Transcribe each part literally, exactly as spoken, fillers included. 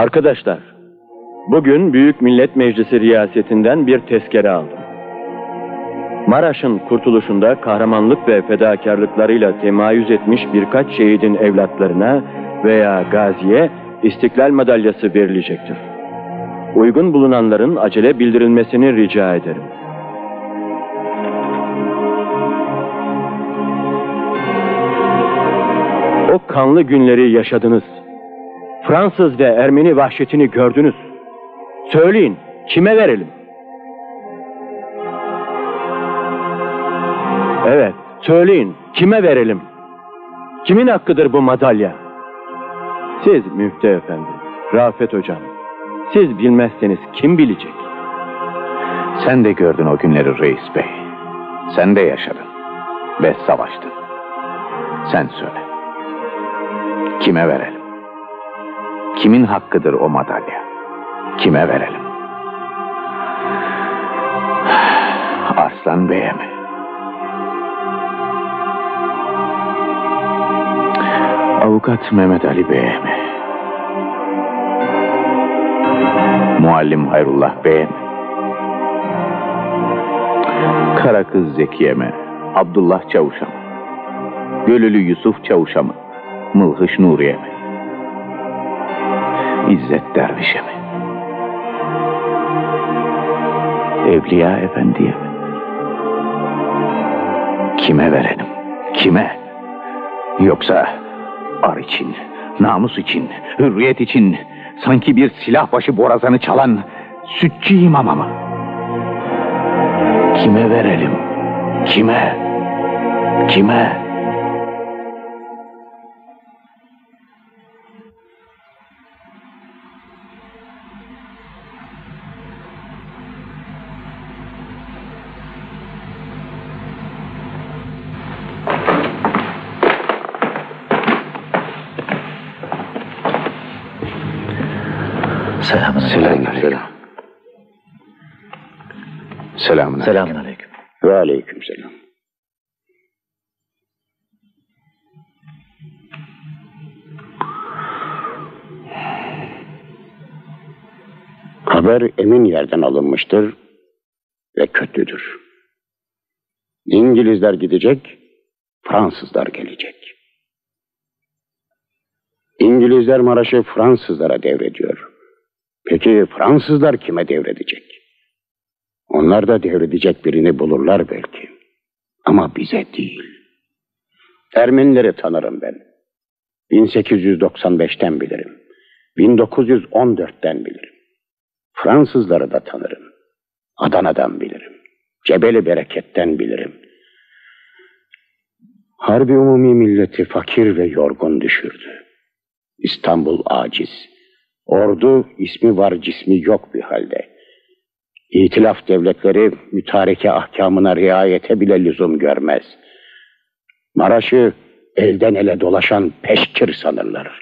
Arkadaşlar, bugün Büyük Millet Meclisi riyasetinden bir tezkere aldım. Maraş'ın kurtuluşunda kahramanlık ve fedakarlıklarıyla temayüz etmiş birkaç şehidin evlatlarına veya gaziye İstiklal Madalyası verilecektir. Uygun bulunanların acele bildirilmesini rica ederim. O kanlı günleri yaşadınız. Fransız ve Ermeni vahşetini gördünüz. Söyleyin, kime verelim? Evet, söyleyin, kime verelim? Kimin hakkıdır bu madalya? Siz Müftü Efendi, Rafet Hocam, siz bilmezseniz kim bilecek? Sen de gördün o günleri reis bey. Sen de yaşadın ve savaştın. Sen söyle. Kime verelim? Kimin hakkıdır o madalya? Kime verelim? Arslan Bey'e mi? Avukat Mehmet Ali Bey'e mi? Muallim Hayrullah Bey'e mi? Kara kız Zekiye mi? Abdullah Çavuş'a mı? Gölülü Yusuf Çavuş'a mı? Mılhış Nuriye mi? İzzet Derviş'e mi? Evliya Efendi'ye mi? Kime verelim? Kime? Yoksa ar için, namus için, hürriyet için sanki bir silah başı borazanı çalan sütçü imama mı? Kime verelim? Kime? Kime? Selamun aleyküm. Selamun aleyküm. Selamun aleyküm. Ve aleyküm selam. Haber emin yerden alınmıştır ve kötüdür. İngilizler gidecek, Fransızlar gelecek. İngilizler Maraş'ı Fransızlara devrediyor. Peki Fransızlar kime devredecek? Onlar da devredecek birini bulurlar belki. Ama bize değil. Ermenileri tanırım ben. bin sekiz yüz doksan beşten bilirim. bin dokuz yüz on dörtten bilirim. Fransızları da tanırım. Adana'dan bilirim. Cebeli Bereket'ten bilirim. Harbi umumi milleti fakir ve yorgun düşürdü. İstanbul aciz. Ordu ismi var cismi yok bir halde. İtilaf devletleri mütareke ahkamına riayete bile lüzum görmez. Maraş'ı elden ele dolaşan peşkir sanırlar.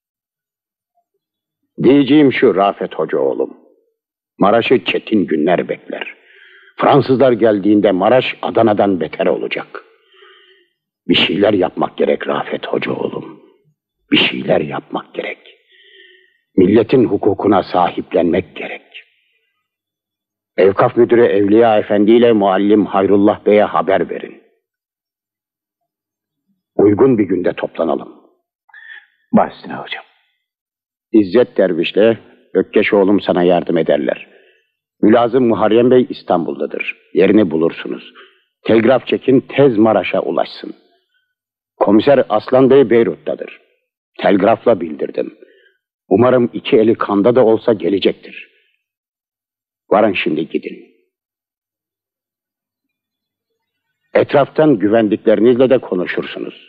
Diyeceğim şu Rafet Hoca oğlum. Maraş'ı çetin günler bekler. Fransızlar geldiğinde Maraş Adana'dan beter olacak. Bir şeyler yapmak gerek Rafet Hoca oğlum. Bir şeyler yapmak gerek. Milletin hukukuna sahiplenmek gerek. Evkaf Müdürü Evliya Efendi ile Muallim Hayrullah Bey'e haber verin. Uygun bir günde toplanalım. Başüstüne hocam. İzzet Derviş'le Ökkeş oğlum sana yardım ederler. Mülazım Muharrem Bey İstanbul'dadır. Yerini bulursunuz. Telgraf çekin tez Maraş'a ulaşsın. Komiser Aslan Bey Beyrut'tadır. Telgrafla bildirdim. Umarım iki eli kanda da olsa gelecektir. Varın şimdi gidin. Etraftan güvendiklerinizle de konuşursunuz.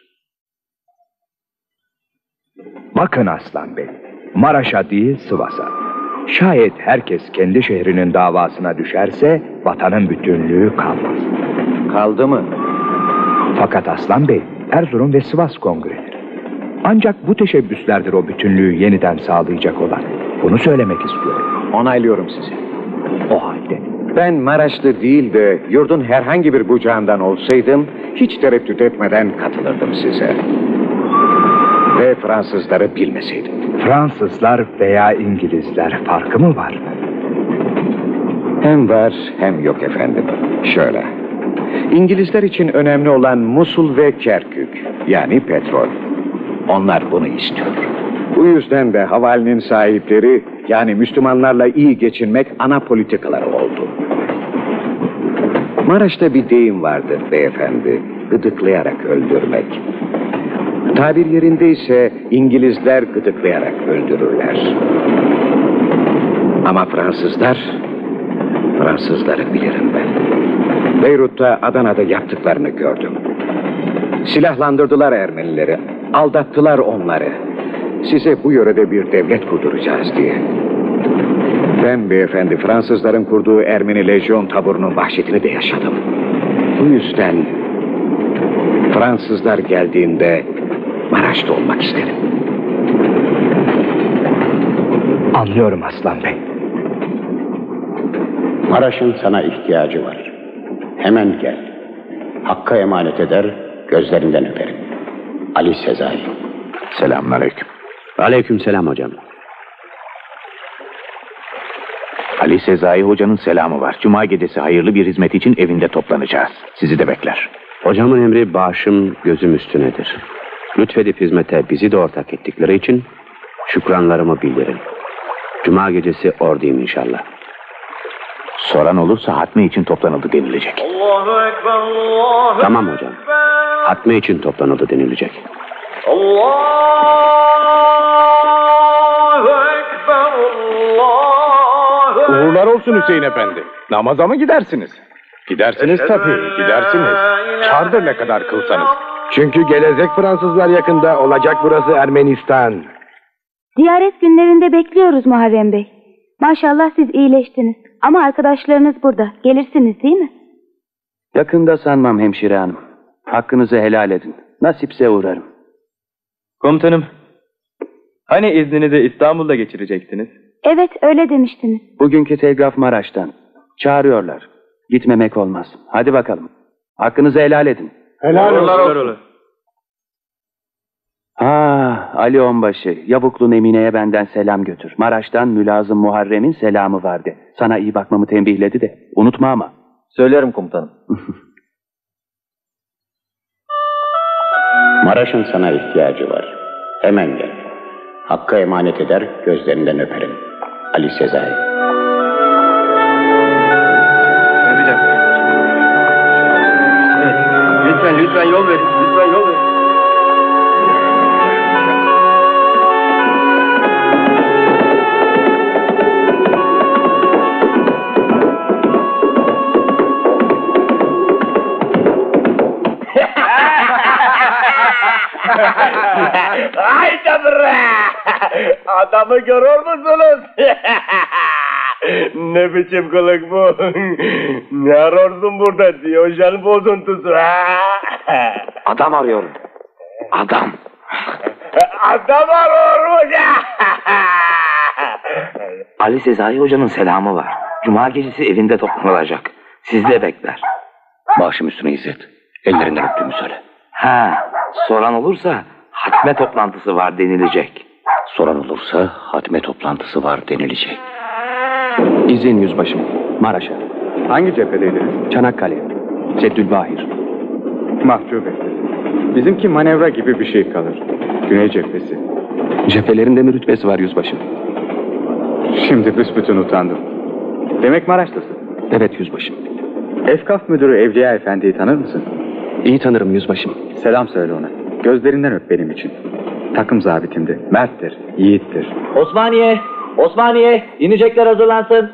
Bakın Aslan Bey, Maraş'a değil Sivas'a. Şayet herkes kendi şehrinin davasına düşerse vatanın bütünlüğü kalmaz. Kaldı mı? Fakat Aslan Bey, Erzurum ve Sivas kongredir. Ancak bu teşebbüslerdir o bütünlüğü yeniden sağlayacak olan. Bunu söylemek istiyorum. Onaylıyorum sizi. O halde Ben Maraşlı değil de yurdun herhangi bir bucağından olsaydım hiç tereddüt etmeden katılırdım size. Ve Fransızları bilmeseydim. Fransızlar veya İngilizler farkı mı var? Hem var hem yok efendim. Şöyle. İngilizler için önemli olan Musul ve Kerkük. Yani petrol. Onlar bunu istiyor. Bu yüzden de havalinin sahipleri, yani Müslümanlarla iyi geçinmek ana politikaları oldu. Maraş'ta bir deyim vardır beyefendi. Gıdıklayarak öldürmek. Tabir yerindeyse İngilizler gıdıklayarak öldürürler. Ama Fransızlar, Fransızları bilirim ben. Beyrut'ta, Adana'da yaptıklarını gördüm. Silahlandırdılar Ermenileri, aldattılar onları. Size bu yörede bir devlet kurduracağız diye. Ben beyefendi Fransızların kurduğu Ermeni lejyon taburunun vahşetini de yaşadım. Bu yüzden Fransızlar geldiğinde Maraş'ta olmak isterim. Anlıyorum Aslan Bey. Maraş'ın sana ihtiyacı var. Hemen gel. Hakk'a emanet eder, gözlerinden öperim. Ali Sezai. Selamünaleyküm. Aleykümselam hocam. Ali Sezai Hoca'nın selamı var. Cuma gecesi hayırlı bir hizmet için evinde toplanacağız. Sizi de bekler. Hocamın emri başım gözüm üstünedir. Lütfedip hizmete bizi de ortak ettikleri için şükranlarımı bildirin. Cuma gecesi oradayım inşallah. Soran olursa hatme için toplanıldı denilecek. Tamam hocam. Hatme için toplanıldı denilecek. Uğurlar olsun Hüseyin Efendi. Namaza mı gidersiniz? Gidersiniz tabii, gidersiniz. Çardır ne kadar kılsanız. Çünkü gelecek Fransızlar yakında, olacak burası Ermenistan. Ziyaret günlerinde bekliyoruz Muharrem Bey. Maşallah siz iyileştiniz. Ama arkadaşlarınız burada. Gelirsiniz değil mi? Yakında sanmam hemşire hanım. Hakkınızı helal edin. Nasipse uğrarım. Komutanım, hani izninizi İstanbul'da geçirecektiniz? Evet öyle demiştiniz. Bugünkü telgraf Maraş'tan. Çağırıyorlar. Gitmemek olmaz. Hadi bakalım. Hakkınızı helal edin. Helal olsun. Ha, Ali Onbaşı, Yavuklu Emine'ye benden selam götür. Maraş'tan Mülazım Muharrem'in selamı vardı. Sana iyi bakmamı tembihledi de. Unutma ama. Söylerim komutanım. Maraş'ın sana ihtiyacı var. Hemen gel. Hakk'a emanet eder, gözlerinden öperim. Ali Sezai. Lütfen, lütfen yol verin. Lütfen yol verin. Haydi bre! Adamı görüyor musunuz? Ne biçim kılık bu? Ne arıyorsun burada? Diyojen bozuntusu ha? Adam arıyorum. Adam. Adam arıyormuş ya! Ali Sezai Hoca'nın selamı var. Cuma gecesi evinde toplanılacak. Sizi de bekler. Başım üstüne İzzet. Ellerinden öptüğümü söyle. Ha, soran olursa hatme toplantısı var denilecek. Soran olursa hatme toplantısı var denilecek. İzin yüzbaşım. Maraş'a. Hangi cephedeydiniz? Çanakkale. Seddülbahir. Mahcup etti. Bizimki manevra gibi bir şey kalır. Güney cephesi. Cephelerinde mi rütbesi var yüzbaşım? Şimdi büsbütün utandım. Demek Maraş'tasın. Evet yüzbaşım. Efkaf müdürü Evliya Efendi'yi tanır mısın? İyi tanırım yüzbaşım. Selam söyle ona. Gözlerinden öp benim için. Takım zabitimdi. Merttir, yiğittir. Osmaniye! Osmaniye! İnecekler hazırlansın.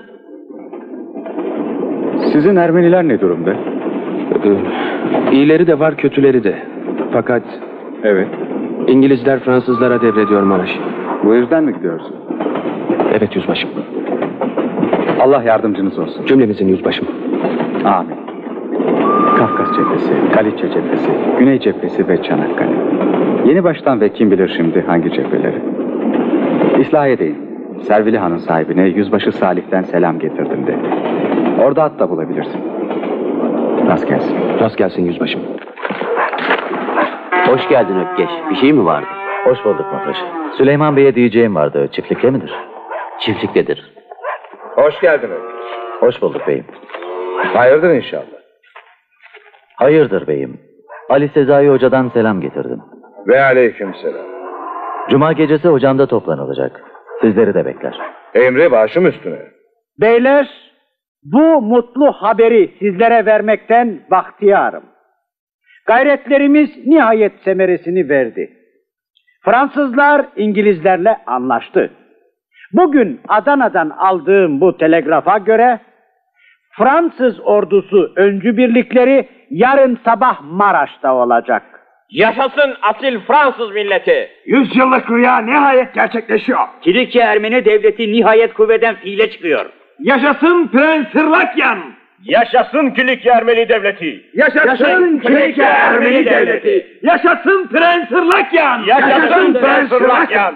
Sizin Ermeniler ne durumda? Ee, iyileri de var, kötüleri de. Fakat Evet. İngilizler Fransızlara devrediyor Maraş'ı. Bu yüzden mi gidiyorsun? Evet yüzbaşım. Allah yardımcınız olsun. Cümlemizin yüzbaşım. Amin. Kafkas cephesi, Galiçe cephesi, Güney cephesi ve Çanakkale. Yeni baştan ve kim bilir şimdi hangi cepheleri. İslahiye'deyim. Servili Han'ın sahibine Yüzbaşı Salih'ten selam getirdim de. Orada at da bulabilirsin. Rast gelsin. Rast gelsin yüzbaşım. Hoş geldin Ökkeş. Bir şey mi vardı? Hoş bulduk Mataşı. Süleyman Bey'e diyeceğim vardı. Çiftlikte midir? Çiftliktedir. Hoş geldiniz. Hoş bulduk beyim. Hayırdır inşallah. Hayırdır beyim. Ali Sezai Hoca'dan selam getirdim. Ve aleykümselam. Cuma gecesi hocamda toplanılacak. Sizleri de bekler. Emri başım üstüne. Beyler, bu mutlu haberi sizlere vermekten bahtiyarım. Gayretlerimiz nihayet semeresini verdi. Fransızlar İngilizlerle anlaştı. Bugün Adana'dan aldığım bu telgrafa göre Fransız ordusu öncü birlikleri yarın sabah Maraş'ta olacak. Yaşasın asil Fransız milleti! Yüzyıllık rüya nihayet gerçekleşiyor. Kilike Ermeni devleti nihayet kuvveden fiile çıkıyor. Yaşasın Prens Hırlakyan! Yaşasın Kilike Ermeni devleti! Yaşasın Kilike Ermeni devleti! Yaşasın Prens Hırlakyan! Yaşasın Prens Hırlakyan!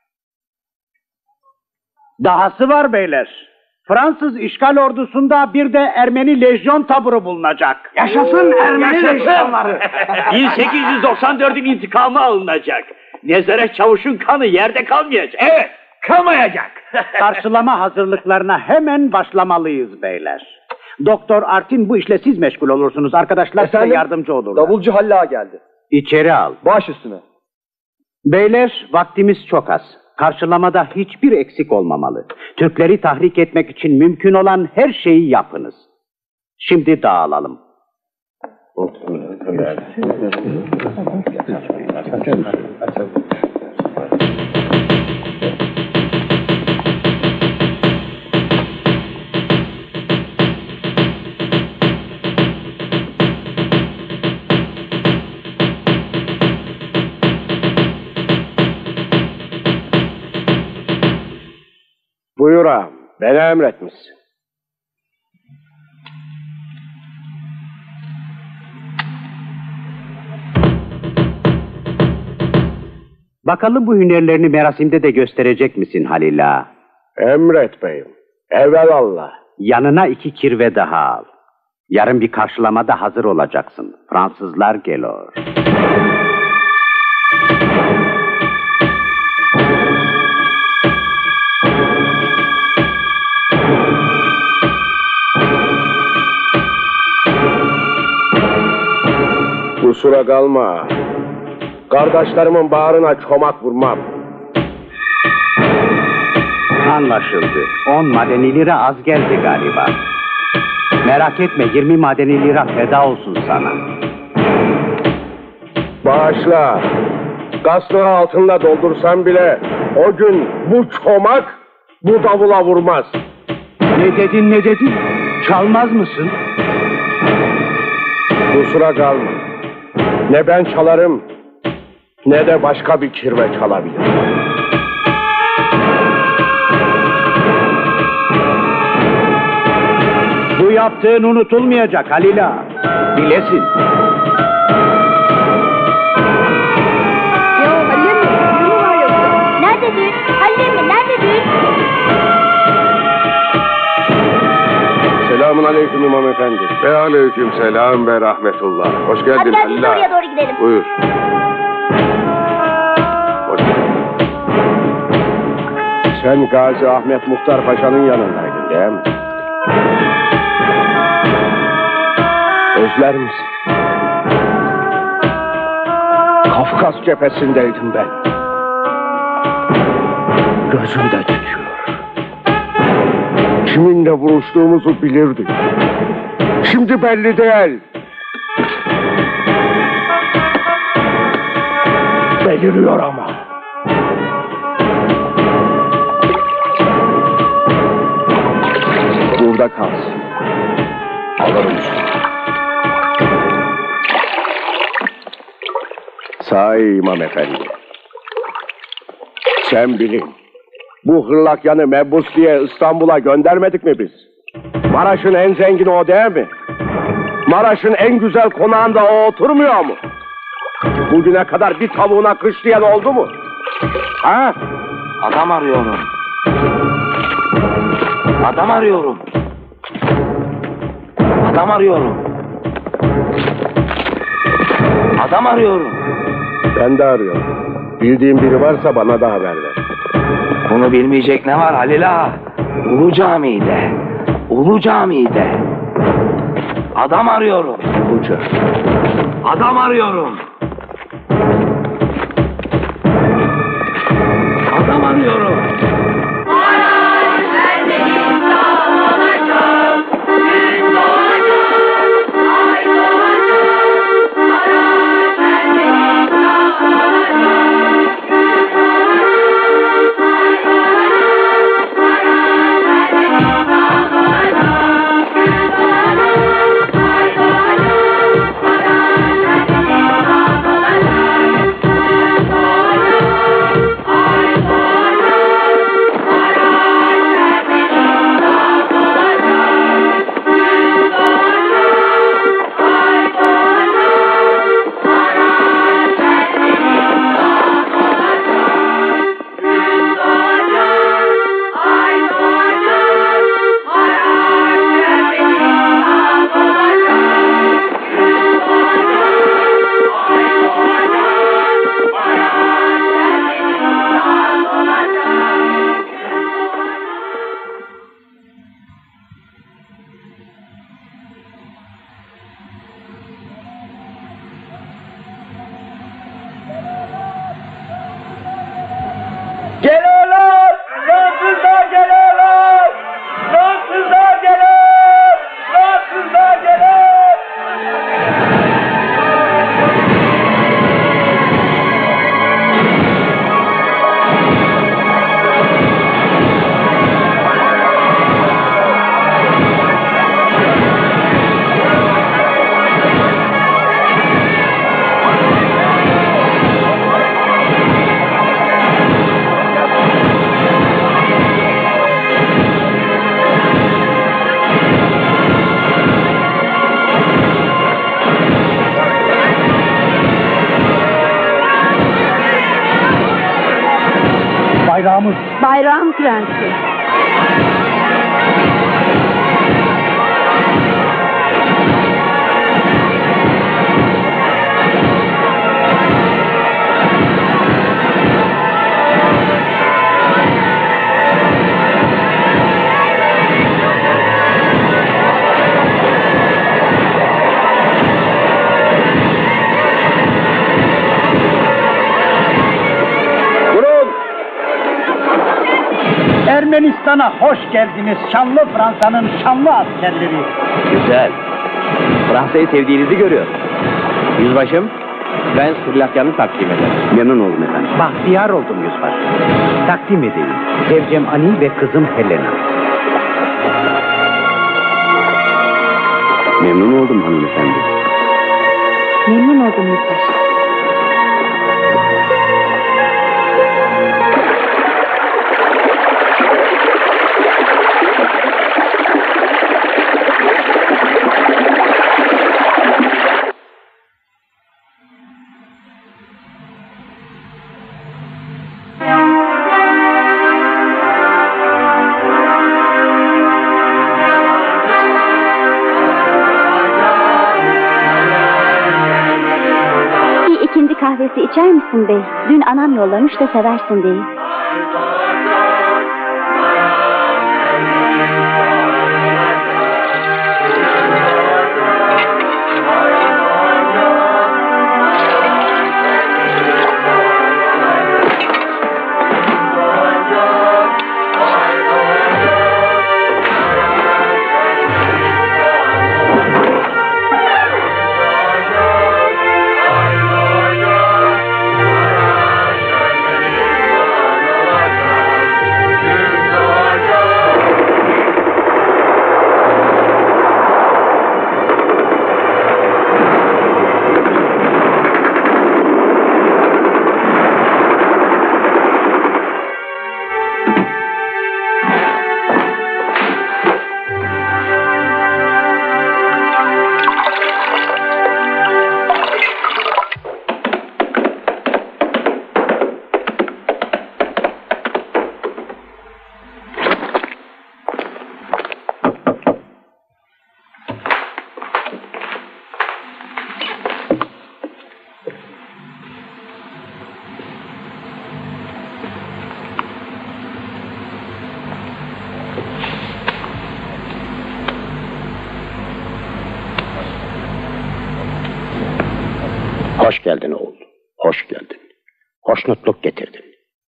Dahası var beyler. Fransız işgal ordusunda bir de Ermeni lejyon taburu bulunacak. Yaşasın Ermeni lejyonları! bin sekiz yüz doksan dördün intikamı alınacak. Nezare Çavuş'un kanı yerde kalmayacak. Evet, kalmayacak. Karşılama hazırlıklarına hemen başlamalıyız beyler. Doktor Artin bu işle siz meşgul olursunuz. Arkadaşlar size yardımcı olurlar. Davulcu Halla geldi. İçeri al. Baş üstüne. Beyler, vaktimiz çok az. Karşılamada hiçbir eksik olmamalı. Türkleri tahrik etmek için mümkün olan her şeyi yapınız. Şimdi dağılalım. Buyur ağam. Beni emretmişsin. Bakalım bu hünerlerini merasimde de gösterecek misin Halil ağa? Emret beyim. Evelallah. Yanına iki kirve daha al. Yarın bir karşılamada hazır olacaksın. Fransızlar geliyor. Kusura kalma. Kardeşlerimin bağrına çomak vurmam. Anlaşıldı. On madeni lira az geldi galiba. Merak etme, yirmi madeni lira feda olsun sana. Bağışla. Gaslığı altınla doldursam bile o gün bu çomak bu davula vurmaz. Ne dedin ne dedin? Çalmaz mısın? Kusura kalma. Ne ben çalarım ne de başka bir kirve çalabilir. Bu yaptığın unutulmayacak Halil ağa. Bilesin. Yo Halil mi? Ne var yoksa? Nerede düğün? Halil mi? Nerede düğün? Selamun aleyküm İmam Efendi. Ve aleyküm selam ve rahmetullah. Hoş geldin Hadi gel biz Halil ağa. oraya doğru gidelim. Buyur. Hoş geldin. Sen Gazi Ahmet Muhtar Paşa'nın yanındaydın değil mi? Özler misin? Kafkas cephesindeydim ben. Gözümde tütüyor. Kiminle vuruştuğumuzu bilirdik. Şimdi belli değil. Beliriyor ama. Burada kalsın. Alırım seni. Sahi İmam Efendi. Sen bilin. Bu Hırlakyan'ı mebus diye İstanbul'a göndermedik mi biz? Maraş'ın en zengini o değil mi? Maraş'ın en güzel konağında o oturmuyor mu? Bugüne kadar bir tavuğuna kış diyen oldu mu? Ha? Adam arıyorum. Adam arıyorum. Adam arıyorum. Adam arıyorum. Ben de arıyorum. Bildiğin biri varsa bana da haber ver. Bunu bilmeyecek ne var Halil Ağa? Ulu Cami'de. Ulu Cami'de. Adam arıyorum. Uçur. Adam arıyorum. Adam arıyorum. Geliyorlar! Fransızlar geliyorlar! Fransızlar geliyor! Fransızlar geliyor! Bayrağımız. Bayrağın prensi. Ermenistan'a hoş geldiniz şanlı Fransa'nın şanlı askerleri. Güzel. Fransa'yı sevdiğinizi görüyorum. Yüzbaşım, ben Sırlakyan'ı takdim ederim. Memnun oldum efendim. Bahtiyar oldum yüzbaşı. Takdim edeyim. Zevcem Ani ve kızım Helena. Memnun oldum hanımefendi. Memnun oldum yüzbaşı. İkindi kahvesi içer misin bey? Dün anam yollamış da seversin diye. Hoş geldin oğul. Hoş geldin. Hoşnutluk getirdin.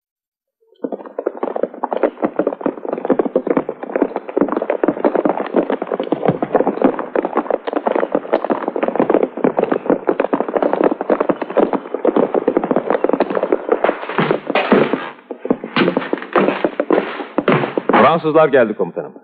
Fransızlar geldi komutanım.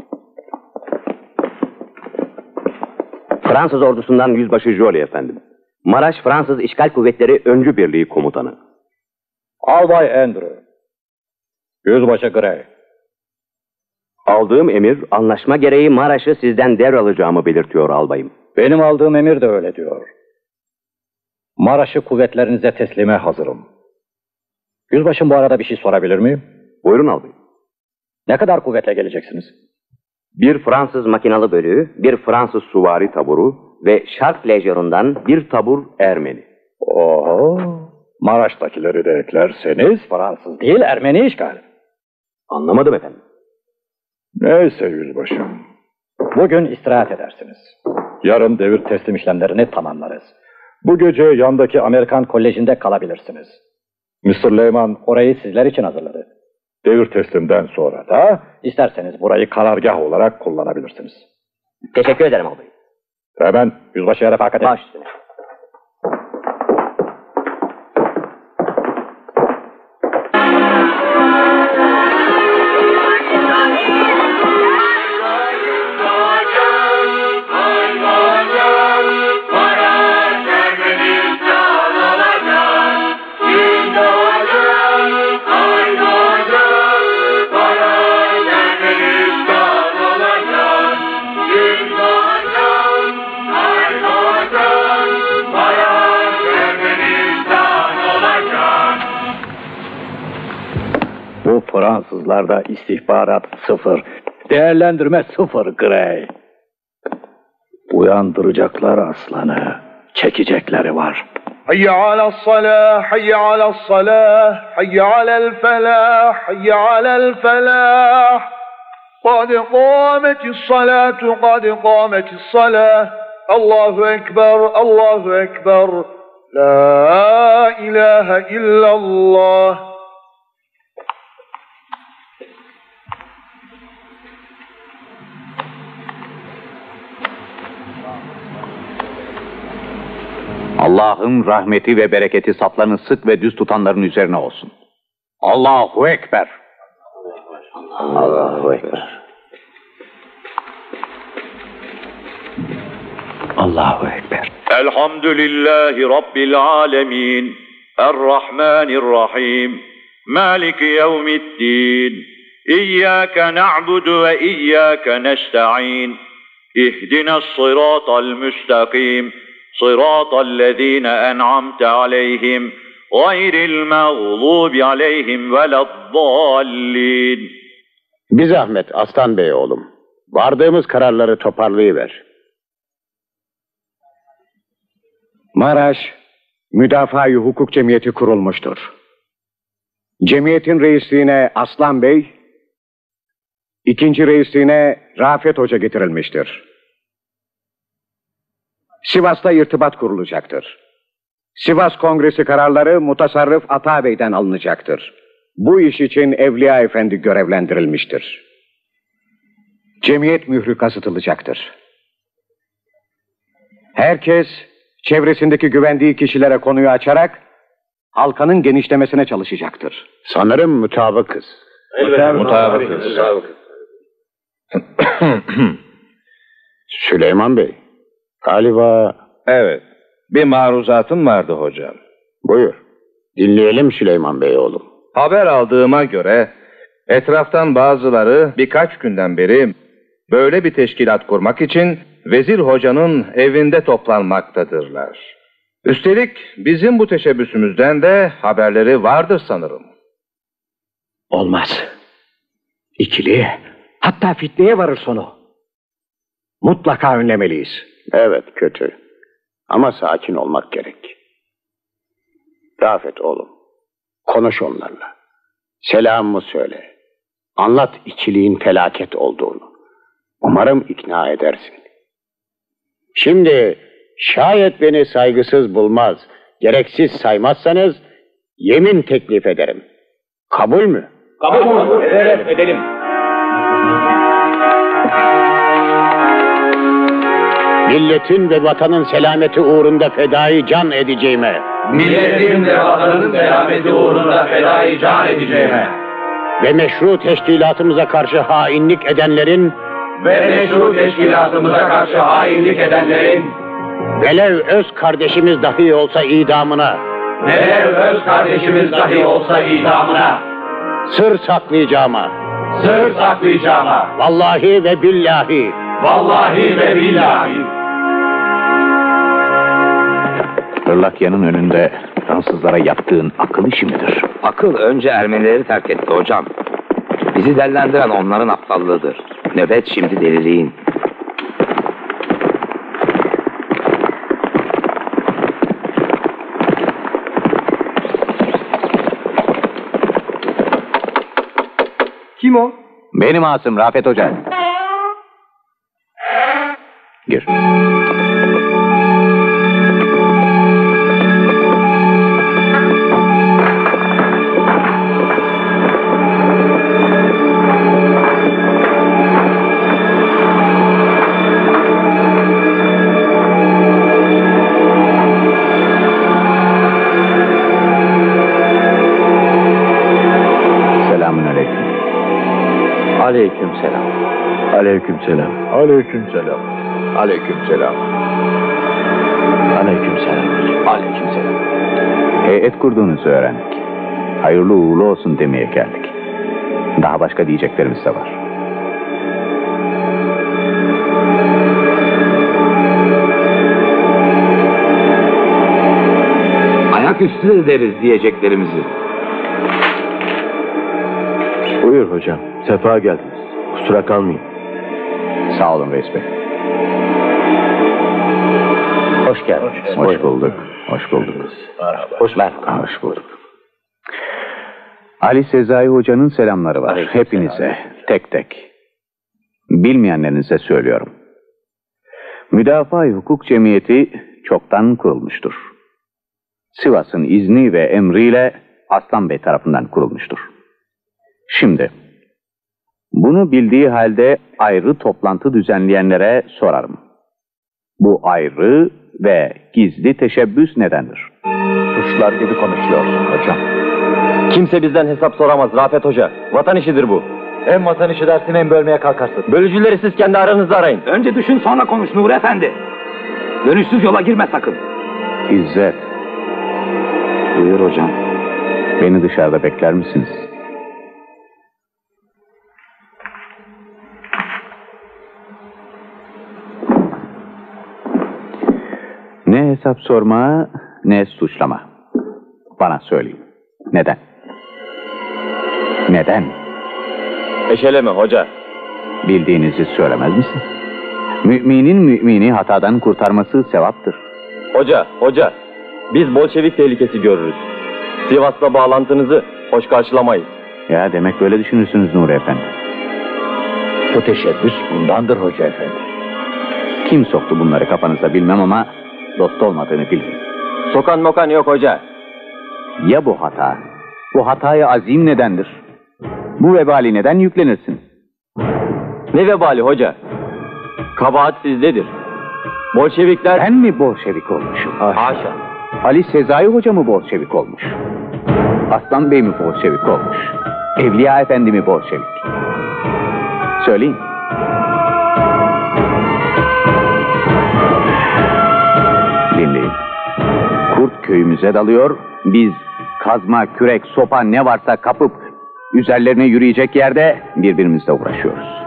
Fransız ordusundan Yüzbaşı Joly efendim. Maraş Fransız İşgal Kuvvetleri Öncü Birliği Komutanı. Albay Andrew. Yüzbaşı Gray. Aldığım emir anlaşma gereği Maraş'ı sizden devralacağımı belirtiyor albayım. Benim aldığım emir de öyle diyor. Maraş'ı kuvvetlerinize teslime hazırım. Yüzbaşım, bu arada bir şey sorabilir miyim? Buyurun albayım. Ne kadar kuvvetle geleceksiniz? Bir Fransız makinalı bölüğü, bir Fransız suvari taburu ve Şark Lejyonu'ndan bir tabur Ermeni. Oho! Maraş'takileri de eklerseniz Fransız değil Ermeni işgal. Anlamadım efendim. Neyse yüzbaşım. Bugün istirahat edersiniz. Yarın devir teslim işlemlerini tamamlarız. Bu gece yandaki Amerikan Koleji'nde kalabilirsiniz. mister Lehman orayı sizler için hazırladı. Devir teslimden sonra da isterseniz burayı karargah olarak kullanabilirsiniz. Teşekkür ederim albayım. Hemen yüzbaşıya refakat edin. Baş üstüne. Bu Fransızlarda istihbarat sıfır, değerlendirme sıfır Gray. Uyandıracaklar aslanı, çekecekleri var. حي على الصلاة حي على الصلاة حي على الفلاح حي على الفلاح قد قامت الصلاة قد قامت الصلاة الله أكبر الله أكبر لا إله إلا الله. Allah'ın rahmeti ve bereketi saflarını sık ve düz tutanların üzerine olsun. Allahu Ekber. Allahu Ekber. Allahu Ekber. Elhamdülillahi Rabbil alemin. Errahmanirrahim. Maliki yevmiddin. İyyâke na'budu ve iyyâke nesta'in. İhdina s-sirâtal müstakîm. صراط الذين أنعمت عليهم غير المغضوب عليهم ولا الضالين. Bir zahmet Aslan Bey oğlum. Vardığımız kararları toparlayıver. Maraş, Müdafaa-i Hukuk Cemiyeti kurulmuştur. Cemiyetin reisliğine Aslan Bey, ikinci reisliğine Rafet Hoca getirilmiştir. Sivas'ta irtibat kurulacaktır. Sivas Kongresi kararları Mutasarrıf Ata Bey'den alınacaktır. Bu iş için Evliya Efendi görevlendirilmiştir. Cemiyet mührü kasıtılacaktır. Herkes çevresindeki güvendiği kişilere konuyu açarak halkanın genişlemesine çalışacaktır. Sanırım mutabıkız. Elbette mutabıkız. Süleyman Bey, galiba... Evet, bir maruzatım vardı hocam. Buyur, dinleyelim Süleyman Bey oğlum. Haber aldığıma göre etraftan bazıları birkaç günden beri böyle bir teşkilat kurmak için Vezir Hoca'nın evinde toplanmaktadırlar. Üstelik bizim bu teşebbüsümüzden de haberleri vardır sanırım. Olmaz. İkili, hatta fitneye varır sonu. Mutlaka önlemeliyiz. Evet, kötü. Ama sakin olmak gerek. Rafet oğlum, konuş onlarla. Selamımı söyle. Anlat ikiliğin felaket olduğunu. Umarım ikna edersin. Şimdi şayet beni saygısız bulmaz gereksiz saymazsanız yemin teklif ederim. Kabul mü? Kabul ederim, edelim. Milletin ve vatanın selameti uğrunda fedai can edeceğime. Milletin ve vatanın selameti uğrunda fedai can edeceğime. Ve meşru teşkilatımıza karşı hainlik edenlerin Ve meşru teşkilatımıza karşı hainlik edenlerin velev öz kardeşimiz dahi olsa idamına. Velev öz kardeşimiz dahi olsa idamına. Sır saklayacağıma. Sır saklayacağıma. Vallahi ve billahi. Vallahi ve billahi. Hırlakya'nın önünde Fransızlara yaptığın akıl işi midir? Akıl önce Ermenileri terk etti hocam. Bizi dellendiren onların aptallığıdır. Nöbet şimdi deliliğin. Kim o? Benim Asım, Rafet Hoca. Gir. Aleykümselam. Aleykümselam. Aleykümselam. Aleykümselam. Aleykümselam. Aleykümselam. Heyet kurduğunuzu öğrendik. Hayırlı uğurlu olsun demeye geldik. Daha başka diyeceklerimiz de var. Ayaküstü ederiz diyeceklerimizi. Buyur hocam. Sefa geldiniz. Kusura kalmayın. Sağ olun reis bey. Hoş geldiniz. Hoş bulduk. Hoş bulduk. Merhaba. Hoş, merhaba. Hoş bulduk. Ali Sezai Hoca'nın selamları var. Hepinize, tek tek. Bilmeyenlerinize söylüyorum. Müdafaa-i Hukuk Cemiyeti çoktan kurulmuştur. Sivas'ın izni ve emriyle Aslan Bey tarafından kurulmuştur. Şimdi, bunu bildiği halde ayrı toplantı düzenleyenlere sorarım. Bu ayrı ve gizli teşebbüs nedendir? Suçlar gibi konuşuyorsun hocam. Kimse bizden hesap soramaz Rafet Hoca. Vatan işidir bu. Hem vatan işi dersin hem bölmeye kalkarsın. Bölücüleri siz kendi aranızda arayın. Önce düşün sonra konuş Nuri Efendi. Dönüşsüz yola girme sakın. İzzet. Buyur hocam. Beni dışarıda bekler misiniz? Ne hesap sorma, ne suçlama. Bana söyleyin. Neden? Neden? Eşeleme hoca. Bildiğinizi söylemez misin? Müminin mümini hatadan kurtarması sevaptır. Hoca, hoca. Biz Bolşevik tehlikesi görürüz. Sivas'la bağlantınızı hoş karşılamayız. Ya demek böyle düşünürsünüz Nuri Efendi. Bu teşebbüs bundandır hoca efendi. Kim soktu bunları kafanıza bilmem ama dost olmadığını bilin. Sokan mokan yok hoca. Ya bu hata? Bu hataya azim nedendir? Bu vebali neden yüklenirsin? Ne vebali hoca? Kabahat sizdedir. Bolşevikler... Ben mi Bolşevik olmuşum? Haşa. Ali Sezai Hoca mı Bolşevik olmuş? Aslan Bey mi Bolşevik olmuş? Evliya Efendi mi Bolşevik? Söyleyin. Dinleyin. Kurt köyümüze dalıyor, biz kazma, kürek, sopa ne varsa kapıp üzerlerine yürüyecek yerde birbirimizle uğraşıyoruz.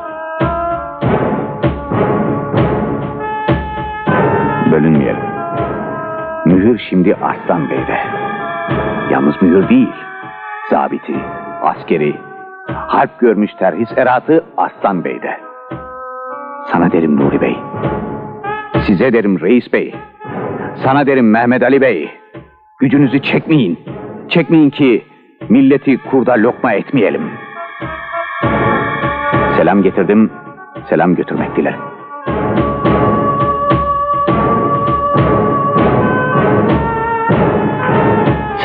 Bölünmeyelim. Mühür şimdi Arslan Bey'de. Yalnız mühür değil, zabiti, askeri, harp görmüş terhis eratı Arslan Bey'de. Sana derim Nuri Bey, size derim Reis Bey, sana derim Mehmet Ali Bey, gücünüzü çekmeyin, çekmeyin ki milleti kurda lokma etmeyelim. Selam getirdim, selam götürmek dilerim.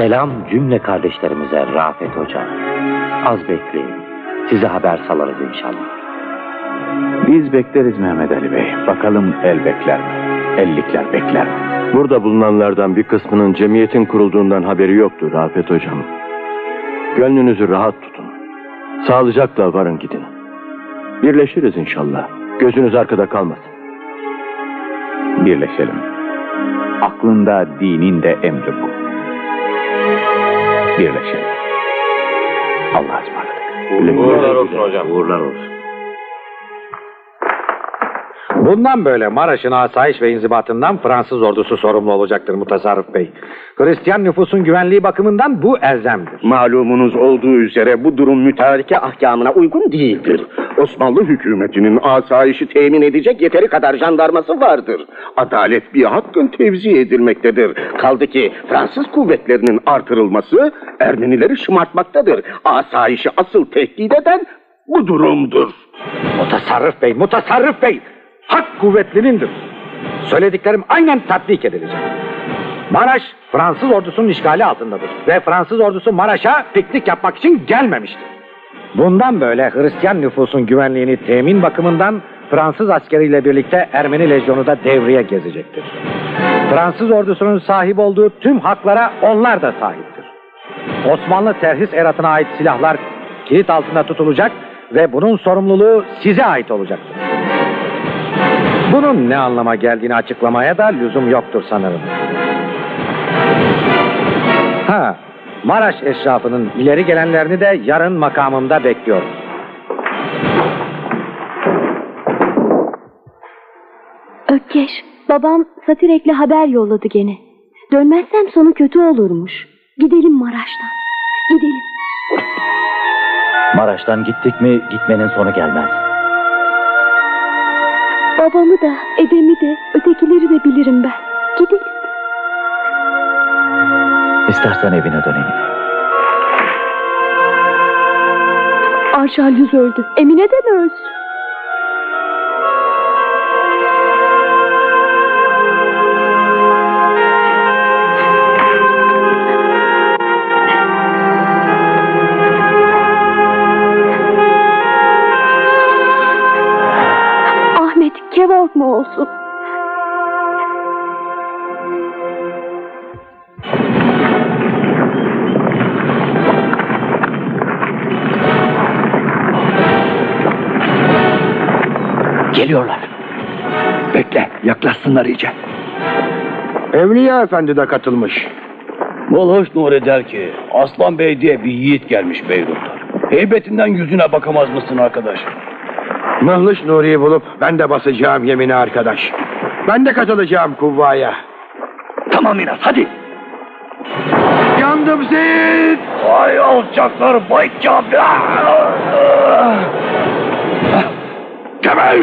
Selam cümle kardeşlerimize Rafet Hoca. Az bekleyin. Size haber salarız inşallah. Biz bekleriz Mehmet Ali Bey. Bakalım el bekler mi? Ellikler bekler mi? Burada bulunanlardan bir kısmının cemiyetin kurulduğundan haberi yoktur Rafet Hocam. Gönlünüzü rahat tutun. Sağlıcakla varın gidin. Birleşiriz inşallah. Gözünüz arkada kalmasın. Birleşelim. Aklında dinin de emri bu. Birleşelim. Allah'a ısmarladık. Uğurlar olsun hocam. Uğurlar olsun. Bundan böyle Maraş'ın asayiş ve inzibatından Fransız ordusu sorumlu olacaktır Mutasarrıf Bey. Hristiyan nüfusun güvenliği bakımından bu elzemdir. Malumunuz olduğu üzere bu durum mütareke ahkamına uygun değildir. Osmanlı hükümetinin asayişi temin edecek yeteri kadar jandarması vardır. Adalet bir hakkın tevzi edilmektedir. Kaldı ki Fransız kuvvetlerinin artırılması Ermenileri şımartmaktadır. Asayişi asıl tehdit eden bu durumdur. Mutasarrıf Bey, Mutasarrıf Bey! Hak kuvvetlinindir. Söylediklerim aynen tatbik edilecek. Maraş, Fransız ordusunun işgali altındadır. Ve Fransız ordusu Maraş'a piknik yapmak için gelmemiştir. Bundan böyle Hristiyan nüfusun güvenliğini temin bakımından Fransız askeriyle birlikte Ermeni lejyonu da devreye gezecektir. Fransız ordusunun sahip olduğu tüm haklara onlar da sahiptir. Osmanlı terhis eratına ait silahlar kilit altında tutulacak ve bunun sorumluluğu size ait olacaktır. Bunun ne anlama geldiğini açıklamaya da lüzum yoktur sanırım. Ha, Maraş eşrafının ileri gelenlerini de yarın makamımda bekliyorum. Ökkeş, babam Satirek'le haber yolladı gene. Dönmezsem sonu kötü olurmuş. Gidelim Maraş'tan. Gidelim. Maraş'tan gittik mi gitmenin sonu gelmez. Babamı da, edemi de, ötekileri de bilirim ben. Gidelim. İstersen evine dön Emine. Arşal yüz öldü. Emine de mi ölsün? Ahmet Kevork mu olsun? Geliyorlar. Bekle, yaklaşsınlar iyice. Evliya Efendi de katılmış. Bolhoş Nuri der ki, Aslan Bey diye bir yiğit gelmiş Beyrut'tan. Heybetinden yüzüne bakamaz mısın arkadaş? Mıhlış Nuri'yi bulup ben de basacağım yemini arkadaş. Ben de katılacağım kuvvaya. Tamam İnaz, hadi. Yandım Seyit! Vay alçaklar, vay kâfir! Kemal!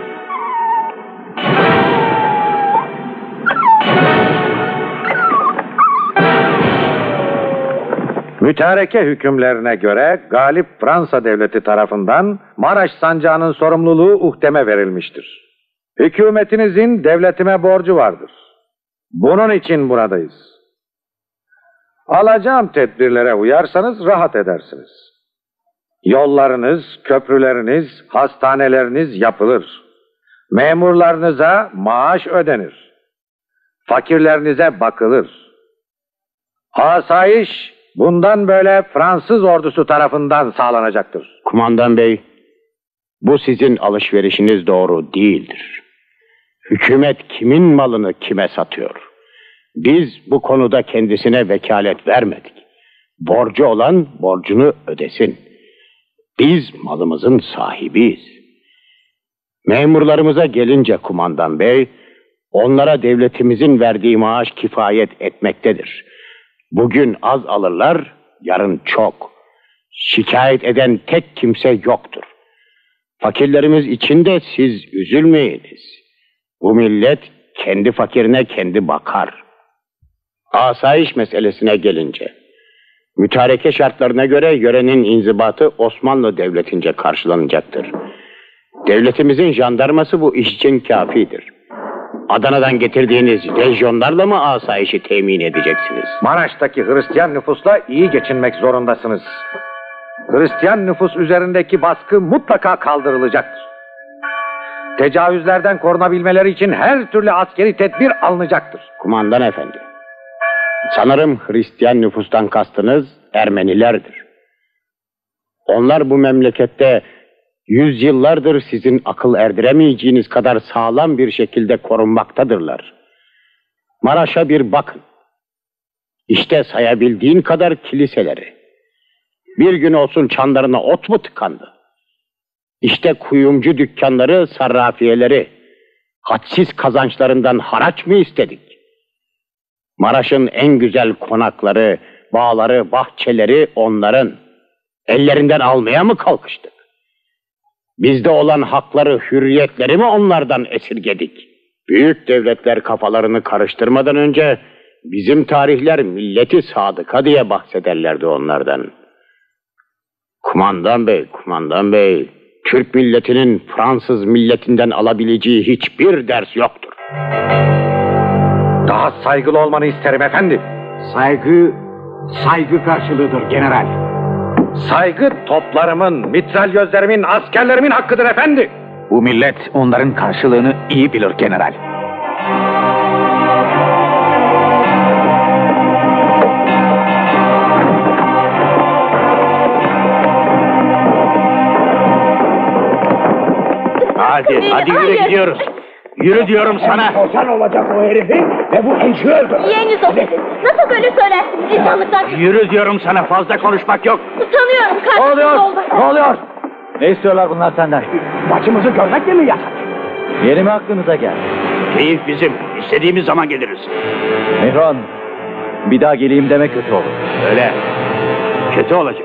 Mütareke hükümlerine göre galip Fransa devleti tarafından Maraş sancağının sorumluluğu Uhdem'e verilmiştir. Hükümetinizin devletime borcu vardır. Bunun için buradayız. Alacağım tedbirlere uyarsanız rahat edersiniz. Yollarınız, köprüleriniz, hastaneleriniz yapılır. Memurlarınıza maaş ödenir. Fakirlerinize bakılır. Asayiş bundan böyle Fransız ordusu tarafından sağlanacaktır. Kumandan Bey, bu sizin alışverişiniz doğru değildir. Hükümet kimin malını kime satıyor? Biz bu konuda kendisine vekalet vermedik. Borcu olan borcunu ödesin. Biz malımızın sahibiyiz. Memurlarımıza gelince kumandan bey, onlara devletimizin verdiği maaş kifayet etmektedir. Bugün az alırlar, yarın çok. Şikayet eden tek kimse yoktur. Fakirlerimiz için de siz üzülmeyiniz. Bu millet kendi fakirine kendi bakar. Asayiş meselesine gelince, mütareke şartlarına göre yörenin inzibatı Osmanlı Devleti'nce karşılanacaktır. Devletimizin jandarması bu iş için kafidir. Adana'dan getirdiğiniz lejyonlarla mı asayişi temin edeceksiniz? Maraş'taki Hristiyan nüfusla iyi geçinmek zorundasınız. Hristiyan nüfus üzerindeki baskı mutlaka kaldırılacaktır. Tecavüzlerden korunabilmeleri için her türlü askeri tedbir alınacaktır. Kumandan efendi, sanırım Hristiyan nüfustan kastınız Ermenilerdir. Onlar bu memlekette yüzyıllardır sizin akıl erdiremeyeceğiniz kadar sağlam bir şekilde korunmaktadırlar. Maraş'a bir bakın. İşte sayabildiğin kadar kiliseleri. Bir gün olsun çanlarına ot mu tıkandı? İşte kuyumcu dükkanları, sarrafiyeleri. Hadsiz kazançlarından haraç mı istedik? Maraş'ın en güzel konakları, bağları, bahçeleri onların. Ellerinden almaya mı kalkıştık? Bizde olan hakları, hürriyetleri mi onlardan esirgedik? Büyük devletler kafalarını karıştırmadan önce bizim tarihler milleti sadıka diye bahsederlerdi onlardan. Kumandan bey, kumandan bey, Türk milletinin Fransız milletinden alabileceği hiçbir ders yoktur. Daha saygılı olmanı isterim efendim. Saygı, saygı karşılığıdır general. Saygı toplarımın, mitralyözlerimin, askerlerimin hakkıdır efendi. Bu millet onların karşılığını iyi bilir general. Hadi, hadi yürü gidiyoruz. Yürü diyorum sana. Kozan olacak o herifi ve bu enşi öldür. Yeğeniz o benim. Nasıl böyle söylersiniz insanlıktan? Yürü diyorum sana, fazla konuşmak yok. Utanıyorum kardeşim. Ne oluyor? Oldu. Ne oluyor? Ne istiyorlar bunlar senden? Başımızı görmek de mi yasak? Yeni mi aklınıza geldi? Keyif bizim. İstediğimiz zaman geliriz. Mihran, bir daha geleyim deme kötü olur. Öyle. Kötü olacak.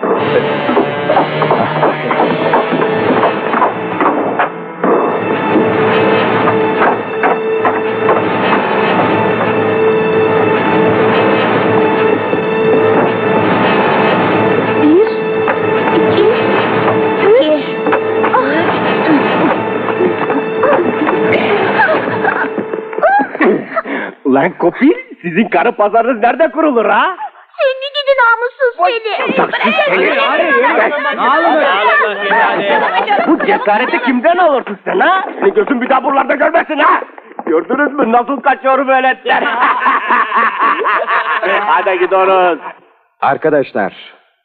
Ulan Kopil, sizin karı pazarınız nerede kurulur ha? Seni gidi namussuz seni. Bu cesareti kimden alırdın sen ha? Seni gözün bir daha buralarda görmesin ha? Gördünüz mü nasıl kaçıyor veletler? Hadi gidiyoruz. Arkadaşlar,